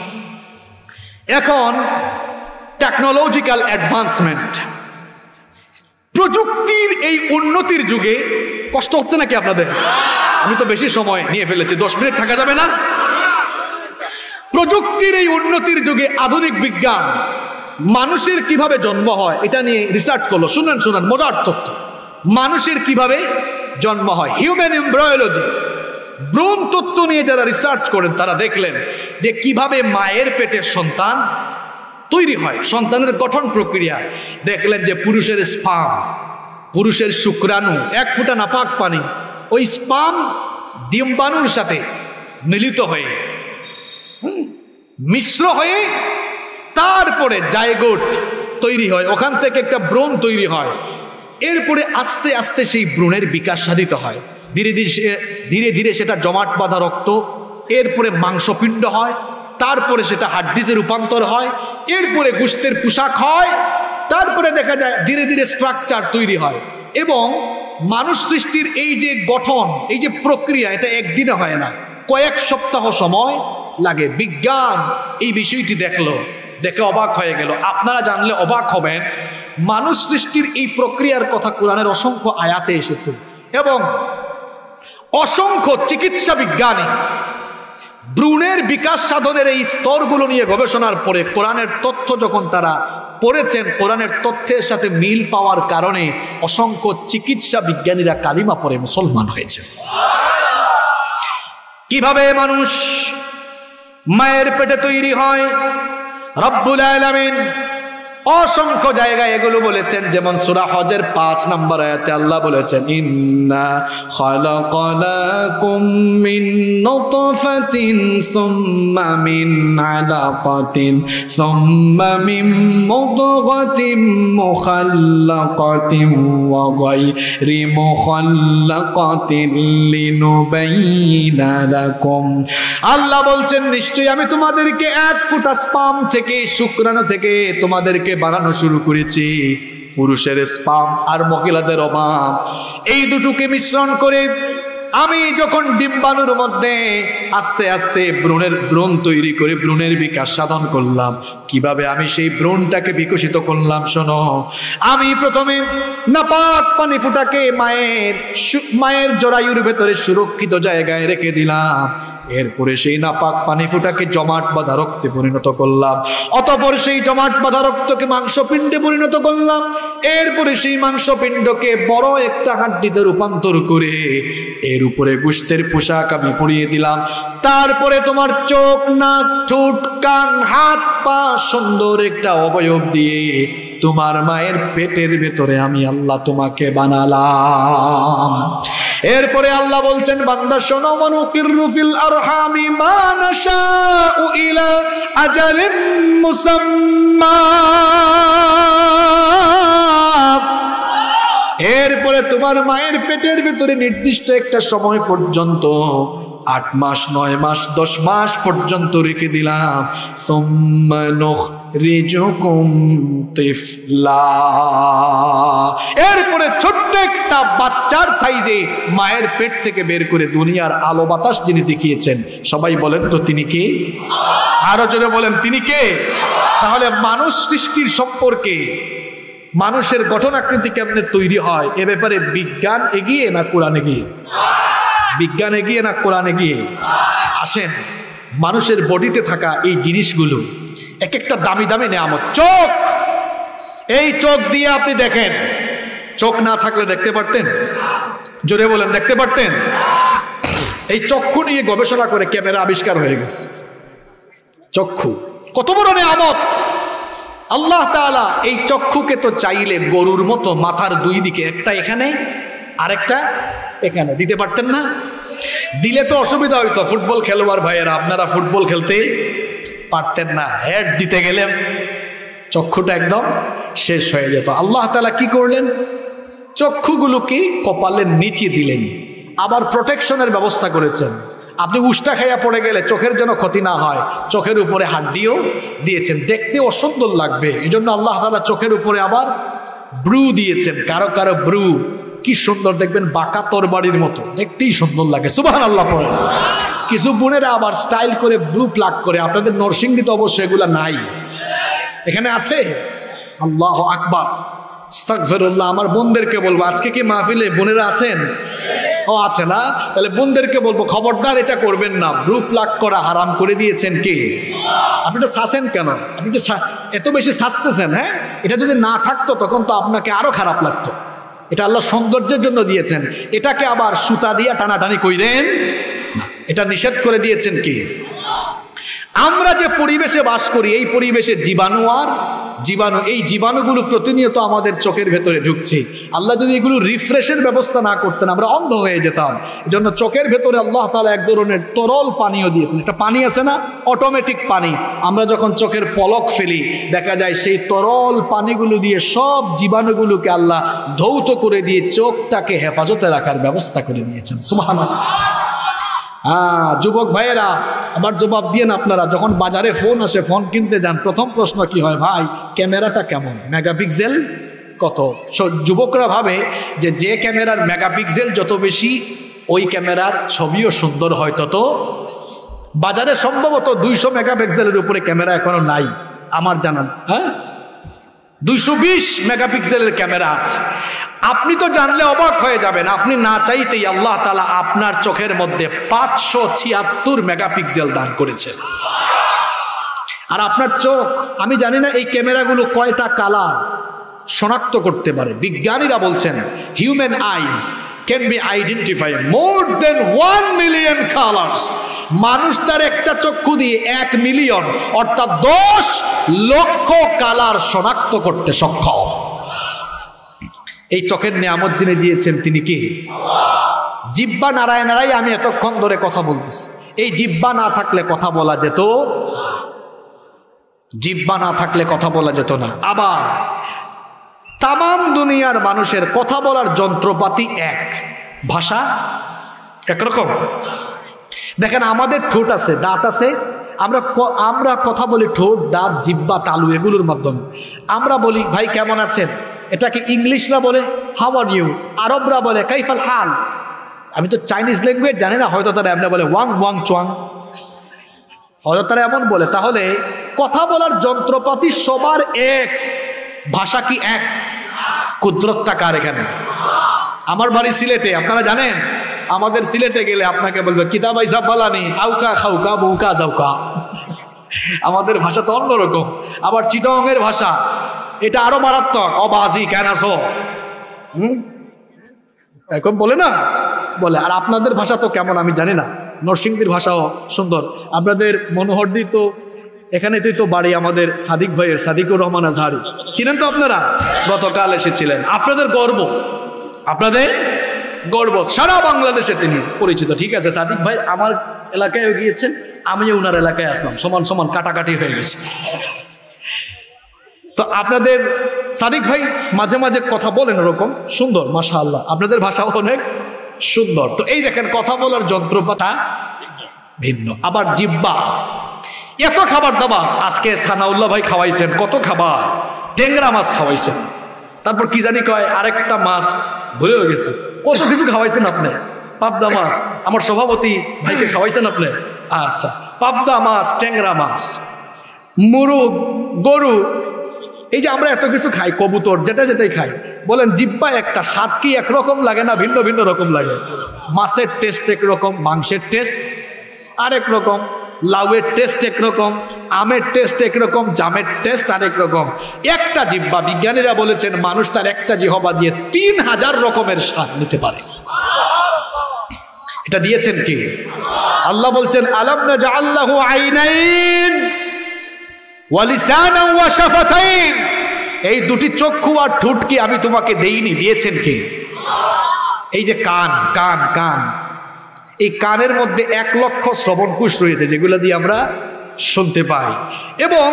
এখন টেকনোলজিক্যাল অ্যাডভান্সমেন্ট, প্রযুক্তির এই উন্নতির যুগে কষ্ট হচ্ছে নাকি আপনাদের? আমি তো বেশি সময় নিয়ে ফেলেছি, 10 মিনিট থাকা যাবে না? প্রযুক্তির এই উন্নতির যুগে আধুনিক বিজ্ঞান মানুষের কিভাবে জন্ম হয় এটা নিয়ে রিসার্চ করলো। শুনেন শুনেন, মজার তথ্য। মানুষের কিভাবে জন্ম হয়, হিউম্যান এমব্রায়োলজি, ভ্রূণ তত্ত্ব নিয়ে যারা রিসার্চ করেন তারা দেখলেন যে কিভাবে মায়ের পেটের সন্তান তৈরি হয়, সন্তানের গঠন প্রক্রিয়া। দেখলেন যে পুরুষের স্পাম, পুরুষের শুক্রাণু, 1 ফোঁটা নাপাক পানি, ওই স্পাম ডিম্বাণুর সাথে মিলিত হয়ে মিশ্র হয়ে তারপরে জাইগোট তৈরি হয়, ওখান থেকে একটা ভ্রূণ তৈরি হয়। এরপরে আস্তে আস্তে সেই ভ্রূণের বিকাশ সাধিত হয়, ধীরে ধীরে ধীরে সেটা জমাট বাঁধা রক্ত, এরপরে মাংসপিণ্ড হয়, তারপরে সেটা হাড্ডিতে রূপান্তর হয়, এরপরে গোশতের পোশাক হয়, তারপরে দেখা যায় ধীরে ধীরে স্ট্রাকচার তৈরি হয়। এবং মানুষ সৃষ্টির এই যে গঠন, এই যে প্রক্রিয়া, এটা একদিনে হয় না, কয়েক সপ্তাহ সময় লাগে। বিজ্ঞান এই বিষয়টি দেখলো, দেখে অবাক হয়ে গেল। আপনারা জানলে অবাক হবেন, মানুষ সৃষ্টির এই প্রক্রিয়ার কথা কোরআনের অসংখ্য আয়াতে এসেছে এবং অসংখ্য চিকিৎসা বিজ্ঞানী ভ্রূণের বিকাশ সাধনের এই স্তরগুলো নিয়ে গবেষণার পরে কোরআনের তথ্য যখন তারা পড়েছেন, কোরআনের তথ্যের সাথে মিল পাওয়ার কারণে অসংখ্য চিকিৎসা বিজ্ঞানীরা কালিমা পড়ে মুসলমান হয়েছে। কিভাবে মানুষ মায়ের পেটে তৈরি হয়, রব্বুল আলামিন অসংখ্য জায়গায় এগুলো বলেছেন। যেমন সূরা হজের 5 নম্বর আয়াতে আল্লাহ বলেছেন, ইন্না খালাকনাকুম মিন নুতফাতিন সুম্মা মিন আলাকাতিন সুম্মা মিন মুদগাতিন মুখাল্লাকাতিন ওয়া গায়রি মুখাল্লাকাতিন লিনুবাইয়িনা লাকুম। আল্লাহ বলছেন, নিশ্চয়ই আমি তোমাদেরকে 1 ফোঁটা স্পাম থেকে, শুক্রাণু থেকে তোমাদেরকে বানানো শুরু করেছি। পুরুষের স্পাম আর মহিলাদের অভাব, এই দুটোকে মিশ্রণ করে আমি যখন ডিম্বাণুর মধ্যে আস্তে আস্তে ভ্রূণ তৈরি করে ভ্রূণের বিকাশ সাধন করলাম, কিভাবে আমি সেই ভ্রূণটাকে বিকশিত করলাম শোনো। আমি প্রথমে নাপাক পানি ফুটাকে মায়ের জরায়ুর ভেতরে সুরক্ষিত জায়গায় রেখে দিলাম। এরপরে সেই নাপাক পানি ফুটাকে জমাট বাঁধা রক্তে পরিণত করলাম, অতঃপর সেই জমাট বাঁধা রক্তকে মাংসপিণ্ডে পরিণত করলাম। এরপরে সেই মাংসপিণ্ডকে বড় একটা হাড্ডিতে রূপান্তর করে এর উপরে গোশতের পোশাক আমি পরিয়ে দিলাম। তারপরে তোমার চোখ, নাক, ঠোঁট, কান, হাত, পা, সুন্দর একটা অবয়ব দিয়ে তোমার মায়ের পেটের ভেতরে আমি আল্লাহ তোমাকে বানালাম। এরপরে আল্লাহ বলছেন, বান্দা শোনো, ওয়ানুকিরু ফিল আরহামি মা নাশাউ ইলা আজালিন মুসাম্মা। এরপরে তোমার মায়ের পেটের ভিতরে নির্দিষ্ট একটা সময় পর্যন্ত 8 মাস 9 মাস 10 মাস পর্যন্ত রেখে দিলাম। সুম্মা নুখরিজুকুম তিফলা, এরপরে ছোট্ট একটা বাচ্চার সাইজে মায়ের পেট থেকে বের করে দুনিয়ার আলো বাতাস যিনি দেখিয়েছেন, সবাই বলেন তো তিনি কে? আরো জোরে বলেন তিনি কে? তাহলে মানুষ সৃষ্টির সম্পর্কে, মানুষের গঠন আকৃতি কেমনে তৈরি হয়, এ ব্যাপারে বিজ্ঞান এগিয়ে না কোরআন এগিয়ে? বিজ্ঞান এগিয়ে না কোরআন এগিয়ে? আসেন, মানুষের বডিতে থাকা এই জিনিসগুলো এক একটা দামি দামি নেয়ামত। চোখ, এই চোখ দিয়ে আপনি দেখেন, চোখ না থাকলে দেখতে পারতেন? জোরে বলেন, দেখতে পারতেন? এই চক্ষু নিয়ে গবেষণা করে ক্যামেরা আবিষ্কার হয়ে গেছে। চক্ষু কত বড় নেয়ামত! আল্লাহ তাআলা এই চক্ষুকে তো চাইলে গরুর মতো মাথার 2 দিকে, একটা এখানে আরেকটা এখানে দিতে পারতেন না? দিলে তো অসুবিধা হইতো। ফুটবল খেলোয়াড় ভাইয়েরা, আপনারা ফুটবল খেলতে পারতেন না, হেড দিতে গেলেন চক্ষুটা একদম শেষ হয়ে যেত। আল্লাহ তাআলা কি করলেন? চক্ষুগুলোকে কপালের নিচে দিলেন, আবার প্রোটেকশনের ব্যবস্থা করেছেন। আপনি উষ্টা খাইয়া পড়ে গেলে চোখের যেন ক্ষতি না হয়, চোখের উপরে হাড্ডিও দিয়েছেন, দেখতে অসুন্দর লাগবে। এই জন্য আল্লাহ তাআলা চোখের উপরে আবার ব্রু দিয়েছেন। কারো কারো ব্রু কি সুন্দর, দেখবেন বাঁকা তরবারির মতো, দেখতেই সুন্দর লাগে। সুবহানাল্লাহ পড়ে। কিছু বোনেরা আবার স্টাইল করে ব্রু প্লাগ করে। আপনাদের নরসিংদীতে অবশ্য এগুলা নাই, এখানে আছে। আল্লাহু আকবার, আস্তাগফিরুল্লাহ। আমার বোনদেরকে বলবো, আজকে কি মাহফিলে বোনেরা আছেন? ও আছে না? তাহলে বোনদেরকে বলবো খবরদার এটা করবেন না। ব্রু প্লাগ করা হারাম করে দিয়েছেন কে? আপনি তো শাসেন কেন? আপনি তো এত বেশি শাসতেছেন। হ্যাঁ, এটা যদি না থাকতো তখন তো আপনাকে আরো খারাপ লাগতো। এটা আল্লাহ সৌন্দর্যের জন্য দিয়েছেন, এটাকে আবার সুতা দিয়ে টানাটানি কইরেন না, এটা নিষেধ করে দিয়েছেন কি? আমরা যে পরিবেশে বাস করি, এই পরিবেশে জীবাণু আর জীবাণু, এই জীবাণুগুলো প্রতিনিয়ত আমাদের চোখের ভেতরে ঢুকছে। আল্লাহ যদি এগুলো রিফ্রেশের ব্যবস্থা না করতেন, আমরা অন্ধ হয়ে যেতাম। এজন্য চোখের ভেতরে আল্লাহ তাআলা এক ধরনের তরল পানীয় দিয়েছেন। একটা পানি আছে না, অটোমেটিক পানি, আমরা যখন চোখের পলক ফেলি দেখা যায় সেই তরল পানিগুলো দিয়ে সব জীবাণুগুলোকে আল্লাহ ধৌত করে দিয়ে চোখটাকে হেফাজতে রাখার ব্যবস্থা করে দিয়েছেন। সুবহানাল্লাহ। যুবক ভাইয়েরা আবার জবাব দিয়েন, আপনারা যখন বাজারে ফোন আসে, ফোন কিনতে যান, প্রথম প্রশ্ন কি হয়? ভাই ক্যামেরাটা কেমন, মেগাপিক্সেল কত? যুবকরা ভাবে যে যে ক্যামেরার মেগাপিক্সেল যত বেশি, ওই ক্যামেরার ছবিও সুন্দর হয় তত। বাজারে সম্ভবত 200 মেগাপিক্সেলের উপরে ক্যামেরা এখনো নাই আমার জানান। হ্যাঁ, 220 মেগাপিক্সেলের ক্যামেরা আছে। আপনি তো জানলে অবাক হয়ে যাবেন, আপনি না চাইতেই আল্লাহ তাআলা আপনার চোখের মধ্যে 576 মেগাপিক্সেল দান করেছেন। আর আপনার চোখ, আমি জানি না এই ক্যামেরাগুলো কয়টা কালার শনাক্ত করতে পারে। বিজ্ঞানীরা বলছেন human eyes can be identify more then 1 million colours. মানুষ তার একটা চক্ষু দিয়ে 1 মিলিয়ন অর্থাৎ 10 লক্ষ কালার শনাক্ত করতে সক্ষম। এই চোখের নিয়ামত যিনি দিয়েছেন তিনি কি? জিহ্বা নাড়ায় নাড়াই আমি এতক্ষণ ধরে কথা বলতেছি। এই জিহ্বা না থাকলে কথা বলা যেত, জিহ্বা না থাকলে কথা বলা যেত না। আবার তামাম দুনিয়ার মানুষের কথা বলার যন্ত্রপাতি এক, ভাষা একরকম। দেখেন আমাদের ঠোঁট আছে, দাঁত আছে, আমরা কথা বলি ঠোঁট, দাঁত, জিহ্বা, তালু এগুলোর মাধ্যমে। আমরা বলি ভাই কেমন আছেন, এটাকে ইংলিশরা বলে হাউ আর ইউ, আরবরা বলে কাইফাল হাল। আমি তো চাইনিজ ল্যাঙ্গুয়েজ জানি না, হয়তো তারা এমনি বলে ওয়াং ওয়াং চোয়াং, হয়তো তারা এমন বলে। তাহলে কথা বলার যন্ত্রপাতি সবার এক, ভাষা কি এক? কুদরতটা কার এখানে? আমার বাড়ি সিলেটে, আপনারা জানেন আমাদের সিলেটে গেলে আপনাকে বলবে কিতাব আইসা বালানি আউকা খাউকা বউকা যাউকা। আমাদের ভাষা তো অন্যরকম। আবার চিটাংয়ের ভাষা এটা আরো মারাত্মক, অবাজি কেন আসো এরকম বলে না, বলে। আর আপনাদের ভাষা তো কেমন আমি জানি না, নরসিংদীর ভাষাও সুন্দর। আপনাদের মনোহরদি তো এখানেতেই তো বাড়ি আমাদের সাদিক ভাইয়ের, সাদিকুর রহমান আজহারি, চিনেন তো আপনারা, গতকাল এসেছিলেন। আপনাদের গর্ব, আপনাদের গর্ব, সারা বাংলাদেশে তিনি পরিচিত। ঠিক আছে, সাদিক ভাই আমার এলাকায় গিয়েছেন, আমিও ওনার এলাকায় আসলাম, সমান সমান কাটাকাটি হয়ে গেছে। তো আপনাদের সাদিক ভাই মাঝে মাঝে কথা বলেন ওরকম সুন্দর, মাশাআল্লাহ, আপনাদের ভাষাও অনেক সুন্দর। তো এই দেখেন কথা বলার যন্ত্রপাতি ভিন্ন। আবার জিহ্বা, এত খাবার দাবার আজকে সানাউল্লাহ ভাই খাওয়াইছেন, কত খাবার, ট্যাংরা মাছ খাওয়াইছেন, তারপর কি জানি কয় আরেকটা মাছ ভুলে হয়ে গেছে, কত কিছু খাওয়াইছেন আপনি। পাবদা মাছ আমার সভাপতি ভাইকে খাওয়াইছেন আপনি, আচ্ছা পাবদা মাছ, ট্যাংরা মাছ, মুরগ, গরু, এই যে আমরা এত কিছু খাই, কবুতর, যেটাই খাই, বলেন জিহ্বা একটা, স্বাদ কি একরকম লাগে না ভিন্ন ভিন্ন রকম লাগে? মাছের টেস্ট একরকম, মাংসের টেস্ট আরেক রকম, লাউয়ের টেস্ট একরকম, আমের টেস্ট একরকম, জামের টেস্ট আরেক রকম। একটা জিহ্বা, বিজ্ঞানীরা বলেছেন মানুষ তার একটা জিহ্বা দিয়ে 3000 রকমের স্বাদ নিতে পারে। এটা দিয়েছেন কি? আল্লাহ বলছেন আলাম নাজআল লাহু আইনাইন ওয়া লিসানান ওয়া শাফাতাইন, এই দুটি চক্ষু আর ঠোঁট কি আমি তোমাকে দেইনি? দিয়েছেন কি? এই যে কান, কান কান এই কানের মধ্যে 1 লক্ষ শ্রবণকুশ রয়েছে, যেগুলো দিয়ে আমরা শুনতে পাই। এবং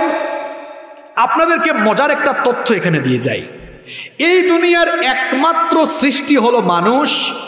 আপনাদেরকে মজার একটা তথ্য এখানে দিয়ে যাই, এই দুনিয়ার একমাত্র সৃষ্টি হলো মানুষ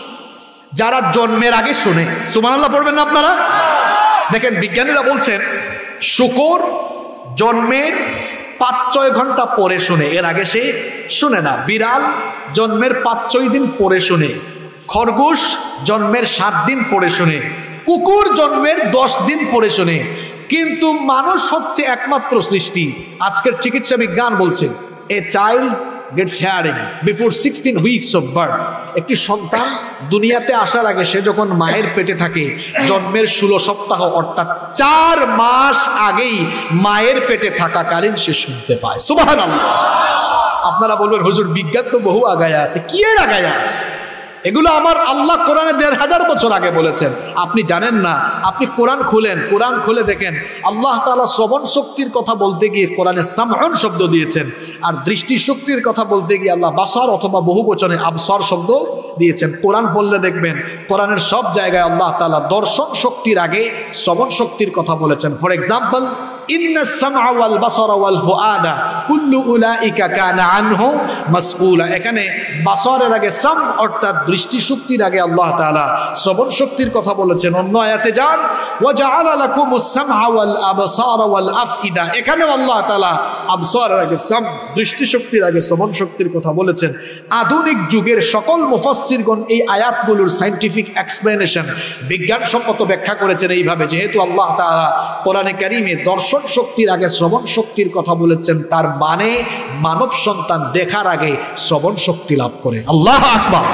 যারা জন্মের আগে শুনে। সুবহানাল্লাহ পড়বেন না আপনারা? দেখেন বিজ্ঞানীরা বলছেন শূকর জন্মের 5-6 ঘন্টা পরে শুনে, এর আগে সে শুনে না। বিড়াল জন্মের 5-6 দিন পরে শুনে, খরগোশ জন্মের 7 দিন পরে শুনে, কুকুর জন্মের 10 দিন পরে শুনে। কিন্তু মানুষ হচ্ছে একমাত্র সৃষ্টি, আজকের চিকিৎসা বিজ্ঞান বলছে a child gets hearing before 16 weeks of birth. একটি সন্তান দুনিয়াতে আসার আগে সে যখন মায়ের পেটে থাকে, জন্মের 16 সপ্তাহ অর্থাৎ 4 মাস আগেই মায়ের পেটে থাকাকালীন সে শুনতে পায়। সুবহানাল্লাহ। আপনারা বলবেন হুজুর বিজ্ঞান তো বহু আগায় আছে। কি এর আগায় আছে? এগুলো আমার আল্লাহ কোরআনে 1500 বছর আগে বলেছেন, আপনি জানেন না? আপনি কোরআন খুলেন, কোরআন খুলে দেখেন আল্লাহ তাআলা শ্রবণ শক্তির কথা বলতে গিয়ে কোরআনে সামউন শব্দ দিয়েছেন, আর দৃষ্টি শক্তির কথা বলতে গিয়ে আল্লাহ বাসার অথবা বহু বচনে আবসার শব্দ দিয়েছেন। কোরআন পড়লে দেখবেন কোরআনের সব জায়গায় আল্লাহ তাআলা দর্শন শক্তির আগে শ্রবণ শক্তির কথা বলেছেন। ফর এক্সাম্পল, ইন্নাস সামআ ওয়াল বাসারা ওয়াল ফুআদা কুল্লু উলাইকা কানা আনহু মাসউলা। এখানে বাসারের আগে সাম অর্থাৎ দৃষ্টি শক্তির আগে আল্লাহ তাআলা শ্রবণ শক্তির কথা বলেছেন। অন্য আয়াতে যান ওয়া জাআলা লাকুমুস সামআ ওয়াল আবসারা ওয়াল আফইদা, এখানেও আল্লাহ তাআলা আবসারের আগে সাম দৃষ্টি শক্তির আগে শ্রবণ শক্তির কথা বলেছেন। আধুনিক যুগের সকল মুফাসসিরগণ এই আয়াতগুলোর সায়েন্টিফিক এক্সপ্লেনেশন, বিজ্ঞানসম্মত ব্যাখ্যা করেছেন এইভাবে, যেহেতু আল্লাহ তাআলা কোরআনে কারীমে দর্শন শক্তির আগে শ্রবণ শক্তির কথা বলেছেন, তার মানে মানব সন্তান দেখার আগে শ্রবণ শক্তি লাভ করে। আল্লাহু আকবার।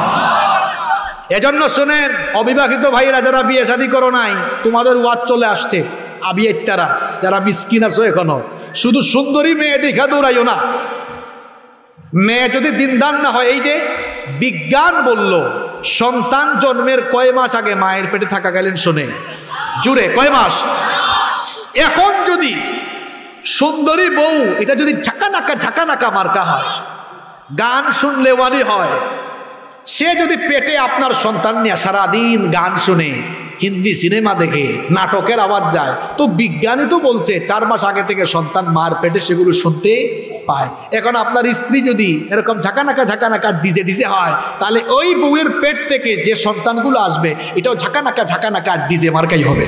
এজন্য শুনেন অবিবাহিত ভাইরা যারা বিয়ে শাদী করো নাই, তোমাদের ওয়াজ চলে আসছে, আবিয়াইতারা যারা মিসকিন আছো এখনো, শুধু সুন্দরী মেয়ে দেখা দৌড়াইও না। মেয়ে যদি দিনদার না হয়, এই যে বিজ্ঞান বলল সন্তান জন্মের কয় মাস আগে মায়ের পেটে থাকাকালীন শুনে, জুড়ে কয় মাস। এখন যদি সুন্দরী বউ এটা যদি ঝাঁকানাকা মার্কা হয়, গান শুনলে ওয়ালি হয়, সে যদি পেটে আপনার সন্তান নিয়ে সারাদিন গান শুনে, হিন্দি সিনেমা দেখে, নাটকের আওয়াজ যায়, তো বিজ্ঞানী তো বলছে 4 মাস আগে থেকে সন্তান মার পেটে সেগুলো শুনতে পায়। এখন আপনার স্ত্রী যদি এরকম ঝাঁকানাকা ডিজে হয়, তাহলে ওই বউয়ের পেট থেকে যে সন্তানগুলো আসবে এটাও ঝাঁকানাকা ডিজে মার্কাই হবে।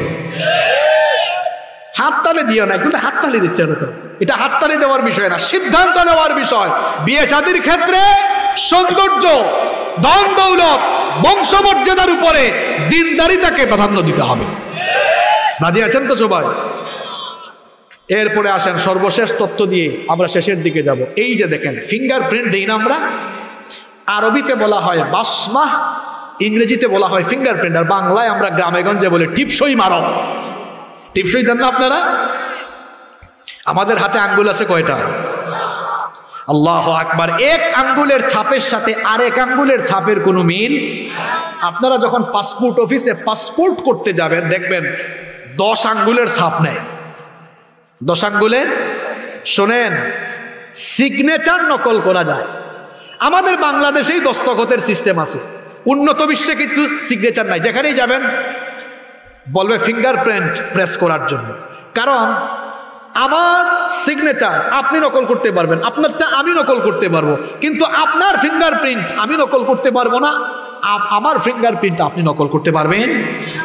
হাততালি দিও না, কিন্তু হাততালি দিচ্ছে এরকম, এটা হাততালি দেওয়ার বিষয় না, সিদ্ধান্ত নেওয়ার বিষয়। বিয়ে শাদীর ক্ষেত্রে সৌন্দর্য, ধন দৌলত, বংশমর্যাদার উপরে দিনদারিতাকে প্রাধান্য দিতে হবে। রাজি আছেন তো সবাই? এরপরে আসেন সর্বশেষ তথ্য দিয়ে আমরা শেষের দিকে যাব। এই যে দেখেন ফিঙ্গারপ্রিন্ট দেই না আমরা, আরবিতে বলা হয় বাসমা, ইংরেজিতে বলা হয় ফিঙ্গারপ্রিন্ট, আর বাংলায় আমরা গ্রামে গঞ্জে বলে টিপসই মারো। টিপসই দেন না আপনারা? আমাদের হাতে আঙ্গুল আছে কয়টা? আল্লাহু আকবার। এক আঙ্গুলের ছাপের সাথে আরেক আঙ্গুলের ছাপের কোনো মিল। আপনারা যখন পাসপোর্ট অফিসে পাসপোর্ট করতে যাবেন, দেখবেন 10 আঙ্গুলের ছাপ নেয়, 10 আঙ্গুলের। শোনেন, সিগনেচার নকল করা যায়। আমাদের বাংলাদেশেই দস্তখতের সিস্টেম আছে, উন্নত বিশ্বে কিছু সিগনেচার নাই। যেখানেই যাবেন বলবে ফিঙ্গারপ্রিন্ট প্রেস করার জন্য, কারণ আমার সিগনেচার আপনি নকল করতে পারবেন, আপনারটা আমি নকল করতে পারবো, কিন্তু আপনার ফিঙ্গারপ্রিন্ট আমি নকল করতে পারবো না, আমার ফিঙ্গারপ্রিন্ট আপনি নকল করতে পারবেন।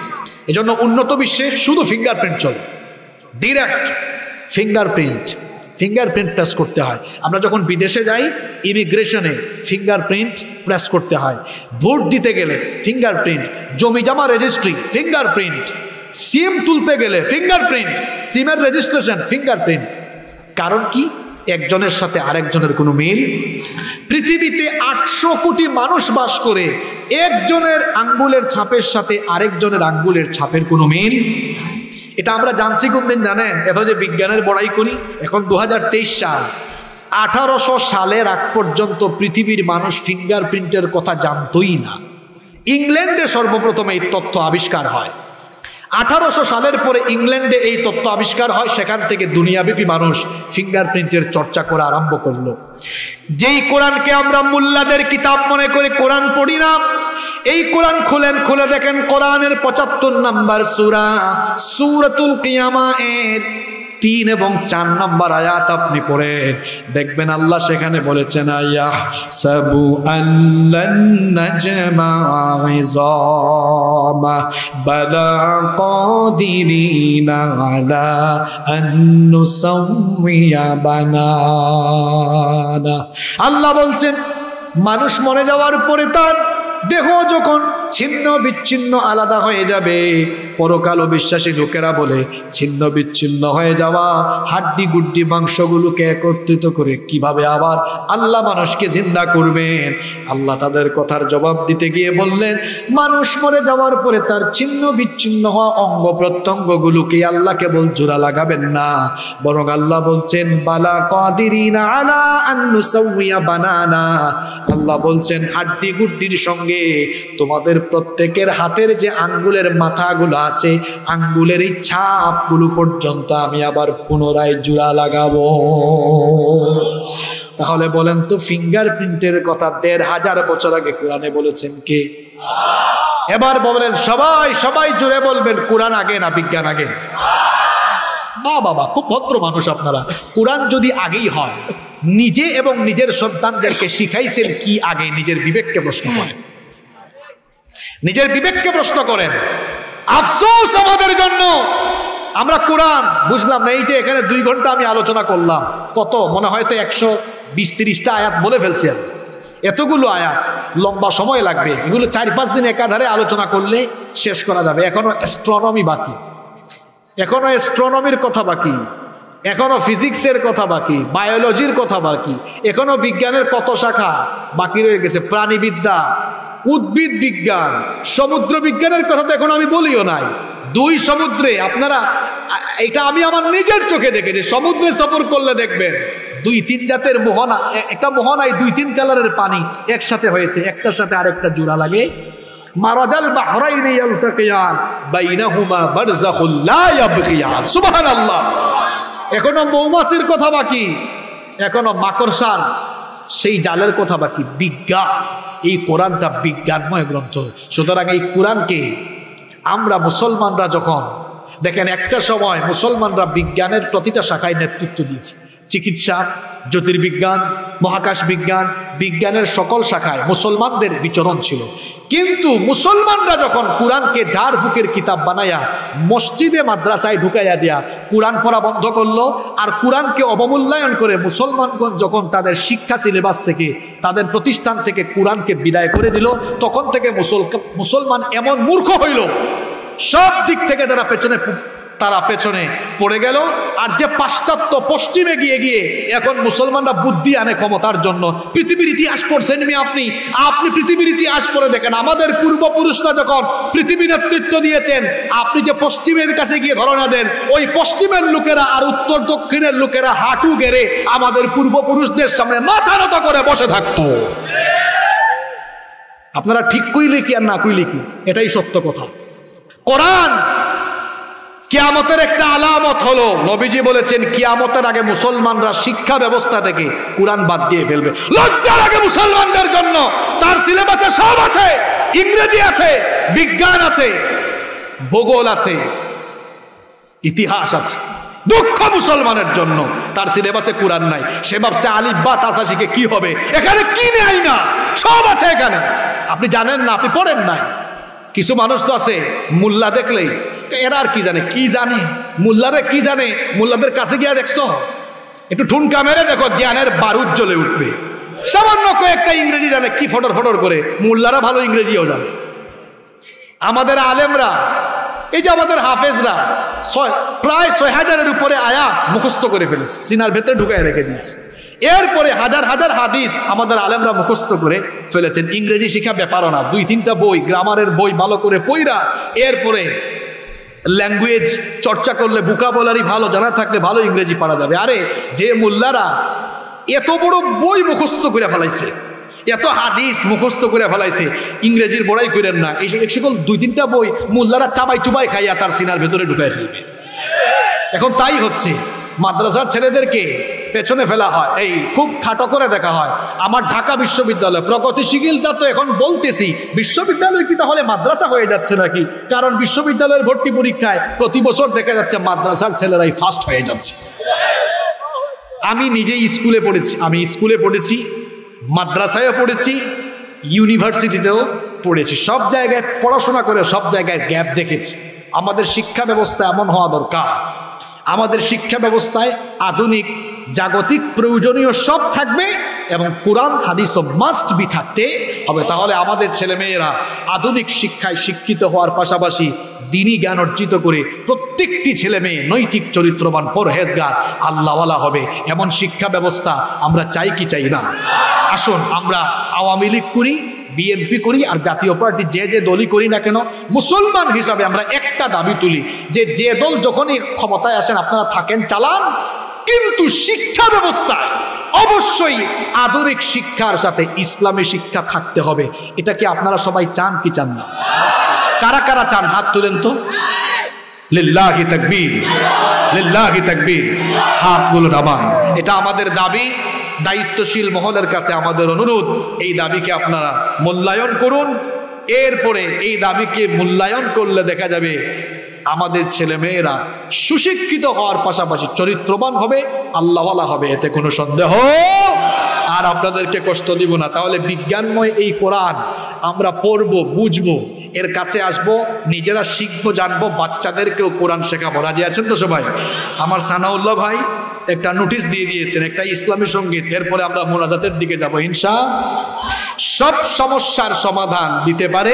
এজন্য উন্নত বিশ্বে শুধু ফিঙ্গারপ্রিন্ট চলে, ডিরেক্ট ফিঙ্গারপ্রিন্ট প্রেস করতে হয়। আমরা যখন বিদেশে যাই ইমিগ্রেশনে ফিঙ্গারপ্রিন্ট প্রেস করতে হয়, ভোট দিতে গেলে ফিঙ্গারপ্রিন্ট, জমি জমা রেজিস্ট্রি ফিঙ্গারপ্রিন্ট, সিম তুলতে গেলে ফিঙ্গারপ্রিন্ট, সিমের রেজিস্ট্রেশন ফিঙ্গারপ্রিন্ট। কারণ কি? একজনের সাথে আরেকজনের কোনো মিল। পৃথিবীতে 800 কোটি মানুষ বাস করে, একজনের আঙ্গুলের ছাপের সাথে আরেকজনের আঙ্গুলের ছাপের কোনো মিল। এটা আমরা জানছি কোনদিন জানেন? এত যে বিজ্ঞানের বড়াই করি, এখন 2023 সাল, 1800 সালের আগ পর্যন্ত পৃথিবীর মানুষ ফিঙ্গারপ্রিন্টের কথা জানতই না। ইংল্যান্ডে সর্বপ্রথম এই তথ্য আবিষ্কার হয়। 1800 সালের পরে ইংল্যান্ডে এই তথ্য আবিষ্কার হয়, সেখান থেকে দুনিয়াব্যাপী মানুষ ফিঙ্গারপ্রিন্টের চর্চা করা আরম্ভ করলো। যেই কোরআনকে আমরা মোল্লাদের কিতাব মনে করে কোরআন পড়ি না, এই কোরআন খুলে দেখেন কোরআনের 75 নম্বর সূরা সূরাতুল কিয়ামা এর 3 এবং 4 নম্বর আয়াত আপনি পড়েন, দেখবেন আল্লাহ সেখানে বলেছেন আয়াহসাবু আল্লান নাজমা ইযামা বালা কাদিরিনা আলা আন নুসাউইয়া বানানা। আল্লাহ বলছেন মানুষ মরে যাওয়ার পরে তার দেহ যখন ছিন্ন বিচ্ছিন্ন আলাদা হয়ে যাবে, পরকাল বিশ্বাসী লোকেরা বলে ছিন্ন বিচ্ছিন্ন হয়ে যাওয়া হাড্ডি গুড্ডি মাংসগুলোকে একত্রিত করে কিভাবে আবার আল্লাহ মানুষকে জিন্দা করবেন। আল্লাহ তাদের কথার জবাব দিতে গিয়ে বললেন, মানুষ মরে যাওয়ার পরে তার ছিন্ন বিচ্ছিন্ন হওয়া অঙ্গ প্রত্যঙ্গগুলোকে আল্লাহ কেবল জোড়া লাগাবেন না, বরং আল্লাহ বলছেন বালা কাদিরিনা আলা আন নুসাউইয়া বানানা। আল্লাহ বলছেন হাড্ডি গুড্ডির সঙ্গে তোমাদের প্রত্যেকের হাতের যে আঙ্গুলের মাথাগুলো আছে, আঙ্গুলের এই ছাপগুলো পর্যন্ত আমি আবার পুনরায় জোড়া লাগাবো। তাহলে বলেন তো ফিঙ্গারপ্রিন্টের কথা 1500 বছর আগে কোরআনে বলেছেন কে? এবার বলেন সবাই জুড়ে বলবেন কোরআন আগে না বিজ্ঞান আগে? বাবা খুব ভদ্র মানুষ আপনারা। কোরআন যদি আগেই হয়, নিজে এবং নিজের সন্তানদেরকে শিখাইছেন কি আগে? নিজের বিবেককে প্রশ্ন করেন, নিজের বিবেককে প্রশ্ন করেন। আফসোস আমাদের জন্য, আমরা কোরআন বুঝলাম না। এই যে এখানে 2 ঘন্টা আমি আলোচনা করলাম, কত মনে হয়তো 120-130টা আয়াত বলে ফেলছি। এতগুলো আয়াত লম্বা সময় লাগবে, এগুলো 4-5 দিন একাধারে আলোচনা করলে শেষ করা যাবে। এখনো অ্যাস্ট্রোনমি বাকি, এখনো অ্যাস্ট্রোনমির কথা বাকি, এখনো ফিজিক্সের কথা বাকি, বায়োলজির কথা বাকি, এখনো বিজ্ঞানের কত শাখা বাকি রয়ে গেছে। প্রাণীবিদ্যা, উদ্ভিদ বিজ্ঞান, সমুদ্র বিজ্ঞানের কথা তো এখন আমি বলিও নাই। 2 সমুদ্রে আপনারা, এটা আমি আমার নিজের চোখে দেখেছি, সমুদ্রে সফর করলে দেখবেন 2-3 জাতের মোহনা, একটা মোহনায় 2-3 কালারের পানি একসাথে হয়েছে, একটার সাথে আরেকটা জোড়া লাগে। মারাজাল বাহরাইনি ইয়ালতাকিয়ান বাইনাহুমা বারযাখুল লা ইয়াবগিয়ান। সুবহানাল্লাহ। এখনো মৌমাছির কথা বাকি, এখনো মাকড়সার সেই জালের কথা বাকি। বিজ্ঞান, এই কোরআনটা বিজ্ঞানময় গ্রন্থ। সুতরাং এই কোরআনকে আমরা মুসলমানরা যখন দেখেন, একটা সময় মুসলমানরা বিজ্ঞানের প্রতিটা শাখায় নেতৃত্ব দিয়েছে। চিকিৎসা, জ্যোতির্বিজ্ঞান, মহাকাশ বিজ্ঞান, বিজ্ঞানের সকল শাখায় মুসলমানদের বিচরণ ছিল। কিন্তু মুসলমানরা যখন কোরআনকে ঝাড় ফুকের কিতাব বানায়া মসজিদে মাদ্রাসায় ঢুকাইয়া দিয়া কোরআন পড়া বন্ধ করলো, আর কোরআনকে অবমূল্যায়ন করে মুসলমানগণ যখন তাদের শিক্ষা সিলেবাস থেকে, তাদের প্রতিষ্ঠান থেকে কোরআনকে বিদায় করে দিল, তখন থেকে মুসলমান এমন মূর্খ হইল, সব দিক থেকে তারা পেছনে পড়ে গেল। আর যে পাশ্চাত্য পশ্চিমে গিয়ে গিয়ে এখন মুসলমানরা বুদ্ধি আনে ক্ষমতার জন্য। পৃথিবীর ইতিহাস পড়ছেন আপনি পৃথিবীর ইতিহাস পড়ে দেখেন, আমাদের পূর্বপুরুষরা যখন পৃথিবী নেতৃত্ব দিয়েছেন, আপনি যে পশ্চিমের কাছে গিয়ে ঘটনা দেন, ওই পশ্চিমের লোকেরা আর উত্তর দক্ষিণের লোকেরা হাঁটু গেড়ে আমাদের পূর্বপুরুষদের সামনে মাথা নত করে বসে থাকতো। আপনারা ঠিক কইলে কি আর না কইলে কি, এটাই সত্য কথা। কোরআন কিয়ামতের একটা আলামত হলো। নবীজি বলেছেন কিয়ামতের আগে মুসলমানরা শিক্ষা ব্যবস্থা থেকে কোরআন বাদ দিয়ে ফেলবে। লজ্জার আগে মুসলমানদের জন্য তার সিলেবাসে সব আছে, ইংরেজি আছে, বিজ্ঞান আছে, ভূগোল আছে, ইতিহাস আছে। দুঃখ মুসলমানের জন্য তার সিলেবাসে কোরআন নাই। সে ভাবছে আলিফ বা তাসা শিখে কি হবে, এখানে কি নেই না, সব আছে এখানে। আপনি জানেন না, আপনি পড়েন নাই। কিছু মানুষ তো আছে মোল্লা দেখলেই এরা আর কি জানে মোল্লারে কি জানে, মোল্লাদের কাছে গিয়া দেখছো, একটু ঠুনকা মেরে দেখো জ্ঞানের বারুদ জ্বলে উঠবে। সামান্য কয়েকটা ইংরেজি জানে কি ফটর ফটর করে, মোল্লারা ভালো ইংরেজিও জানে। আমাদের আলেমরা, এই যে আমাদের হাফেজরা প্রায় 6000-এর উপরে আয়াত মুখস্থ করে ফেলেছে, সিনার ভেতরে ঢুকায় রেখে দিয়েছে। এরপরে হাজার হাজার হাদিস আমাদের আলেমরা মুখস্থ করে ফেলেছেন। ইংরেজি শিক্ষা ব্যাপারও না, 2-3টা বই, গ্রামারের বই ভালো করে পইরা এরপরে ল্যাঙ্গুয়েজ চর্চা করলে, ভোকাবুলারি ভালো জানা থাকলে ভালো ইংরেজি পারা যাবে। আরে যে মোল্লারা এত বড় বই মুখস্থ করে ফেলাইছে, এত হাদিস মুখস্থ করে ফেলাইছে, ইংরেজির বড়াই করেন না, এই সকল 2-3টা বই মোল্লারা চাবাই চুবাই খাইয়া তার সিনার ভেতরে ঢুকাই ফেলবে। এখন তাই হচ্ছে, মাদ্রাসার ছেলেদেরকে পেছনে ফেলা হয়, এই খুব খাটো করে দেখা হয়। আমার ঢাকা বিশ্ববিদ্যালয় প্রগতিশীলতা তো এখন বলতেছি, বিশ্ববিদ্যালয় কি তাহলে মাদ্রাসা হয়ে যাচ্ছে নাকি? কারণ বিশ্ববিদ্যালয়ের ভর্তি পরীক্ষায় প্রতি বছর দেখা যাচ্ছে মাদ্রাসার ছেলেরাই ফার্স্ট হয়ে যাচ্ছে। আমি নিজেই স্কুলে পড়েছি, মাদ্রাসায়ও পড়েছি, ইউনিভার্সিটিতেও পড়েছি। সব জায়গায় পড়াশোনা করে সব জায়গায় গ্যাপ দেখেছি। আমাদের শিক্ষা ব্যবস্থা এমন হওয়া দরকার, আমাদের শিক্ষা ব্যবস্থায় আধুনিক জাগতিক প্রয়োজনীয় সব থাকবে এবং কোরআন হাদিসও মাস্ট বি থাকতে হবে। তাহলে আমাদের ছেলেমেয়েরা আধুনিক শিক্ষায় শিক্ষিত হওয়ার পাশাপাশি দ্বীনি জ্ঞান অর্জিত করে প্রত্যেকটি ছেলে মেয়ে নৈতিক চরিত্রবান, পরহেজগার, আল্লাহওয়ালা হবে। এমন শিক্ষা ব্যবস্থা আমরা চাই কি চাই না? আসুন আমরা আওয়ামী লীগ করি, বিএনপি করি আর জাতীয় পার্টি যে দলই করি না কেন, মুসলমান হিসাবে আমরা একটা দাবি তুলি যে দল যখনই ক্ষমতায় আসেন আপনারা থাকেন, চালান, কিন্তু শিক্ষা ব্যবস্থায় অবশ্যই আধুনিক শিক্ষার সাথে ইসলামী শিক্ষা থাকতে হবে। এটা কি আপনারা সবাই চান কি চান না? কারা কারা চান হাত তুলেন তো। লিল্লাহি তাকবীর, লিল্লাহি তাকবীর, হাতগুলো নামান। এটা আমাদের দাবি। দায়িত্বশীল মহলের কাছে আমাদের অনুরোধ, এই দাবিকে আপনারা মূল্যায়ন করুন। এরপরে এই দাবিকে মূল্যায়ন করলে দেখা যাবে আমাদের ছেলেমেয়েরা সুশিক্ষিত হওয়ার পাশাপাশি চরিত্রবান হবে, আল্লাহওয়ালা হবে, এতে কোনো সন্দেহ। আর আপনাদেরকে কষ্ট দিব না। তাহলে বিজ্ঞানময় এই কোরআন আমরা পড়বো, বুঝবো, এর কাছে আসবো, নিজেরা শিখবো, জানবো, বাচ্চাদেরকেও কোরআন শেখাবো। রাজি আছেন তো সবাই? আমার সানাউল্লাহ ভাই একটা নোটিশ দিয়ে দিয়েছেন, একটা ইসলামী সঙ্গীত। এরপরে আমরা মোনাজাতের দিকে যাবো ইনশাআল্লাহ। সব সমস্যার সমাধান দিতে পারে।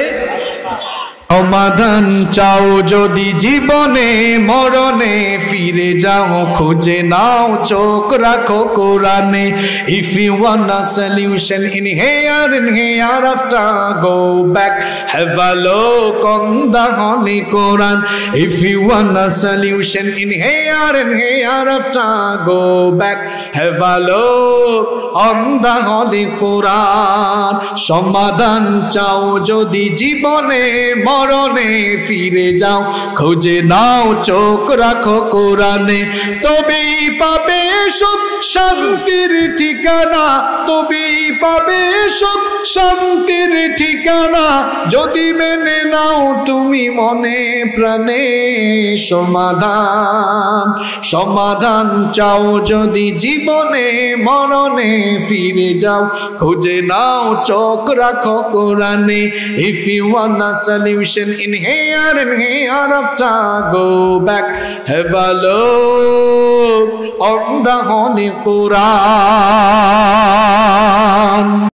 সমাধান চাও যদি জীবনে মরণে, ফিরে যাও খুঁজে নাও, চোখ রাখো কোরআনে। If you want a solution in hereafter, go back, have a look on the Holy Quran. If you want a solution in hereafter, go back, have a look on the Holy Quran. সমাধান চাও যদি জীবনে মরণে, ফিরে যাও খুঁজে নাও, চোখ রাখো কোরআনে। তবেই পাবে সুখ শান্তির ঠিকানা, তবেই পাবে সুখ শান্তির ঠিকানা, যদি মেনে নাও তুমি মনে প্রাণে সমাধান। সমাধান চাও যদি জীবনে মরণে, ফিরে যাও খুঁজে নাও, চোখ রাখো কোরআনে। If you want a solution in hereafter, go back, have a look on the Holy Quran.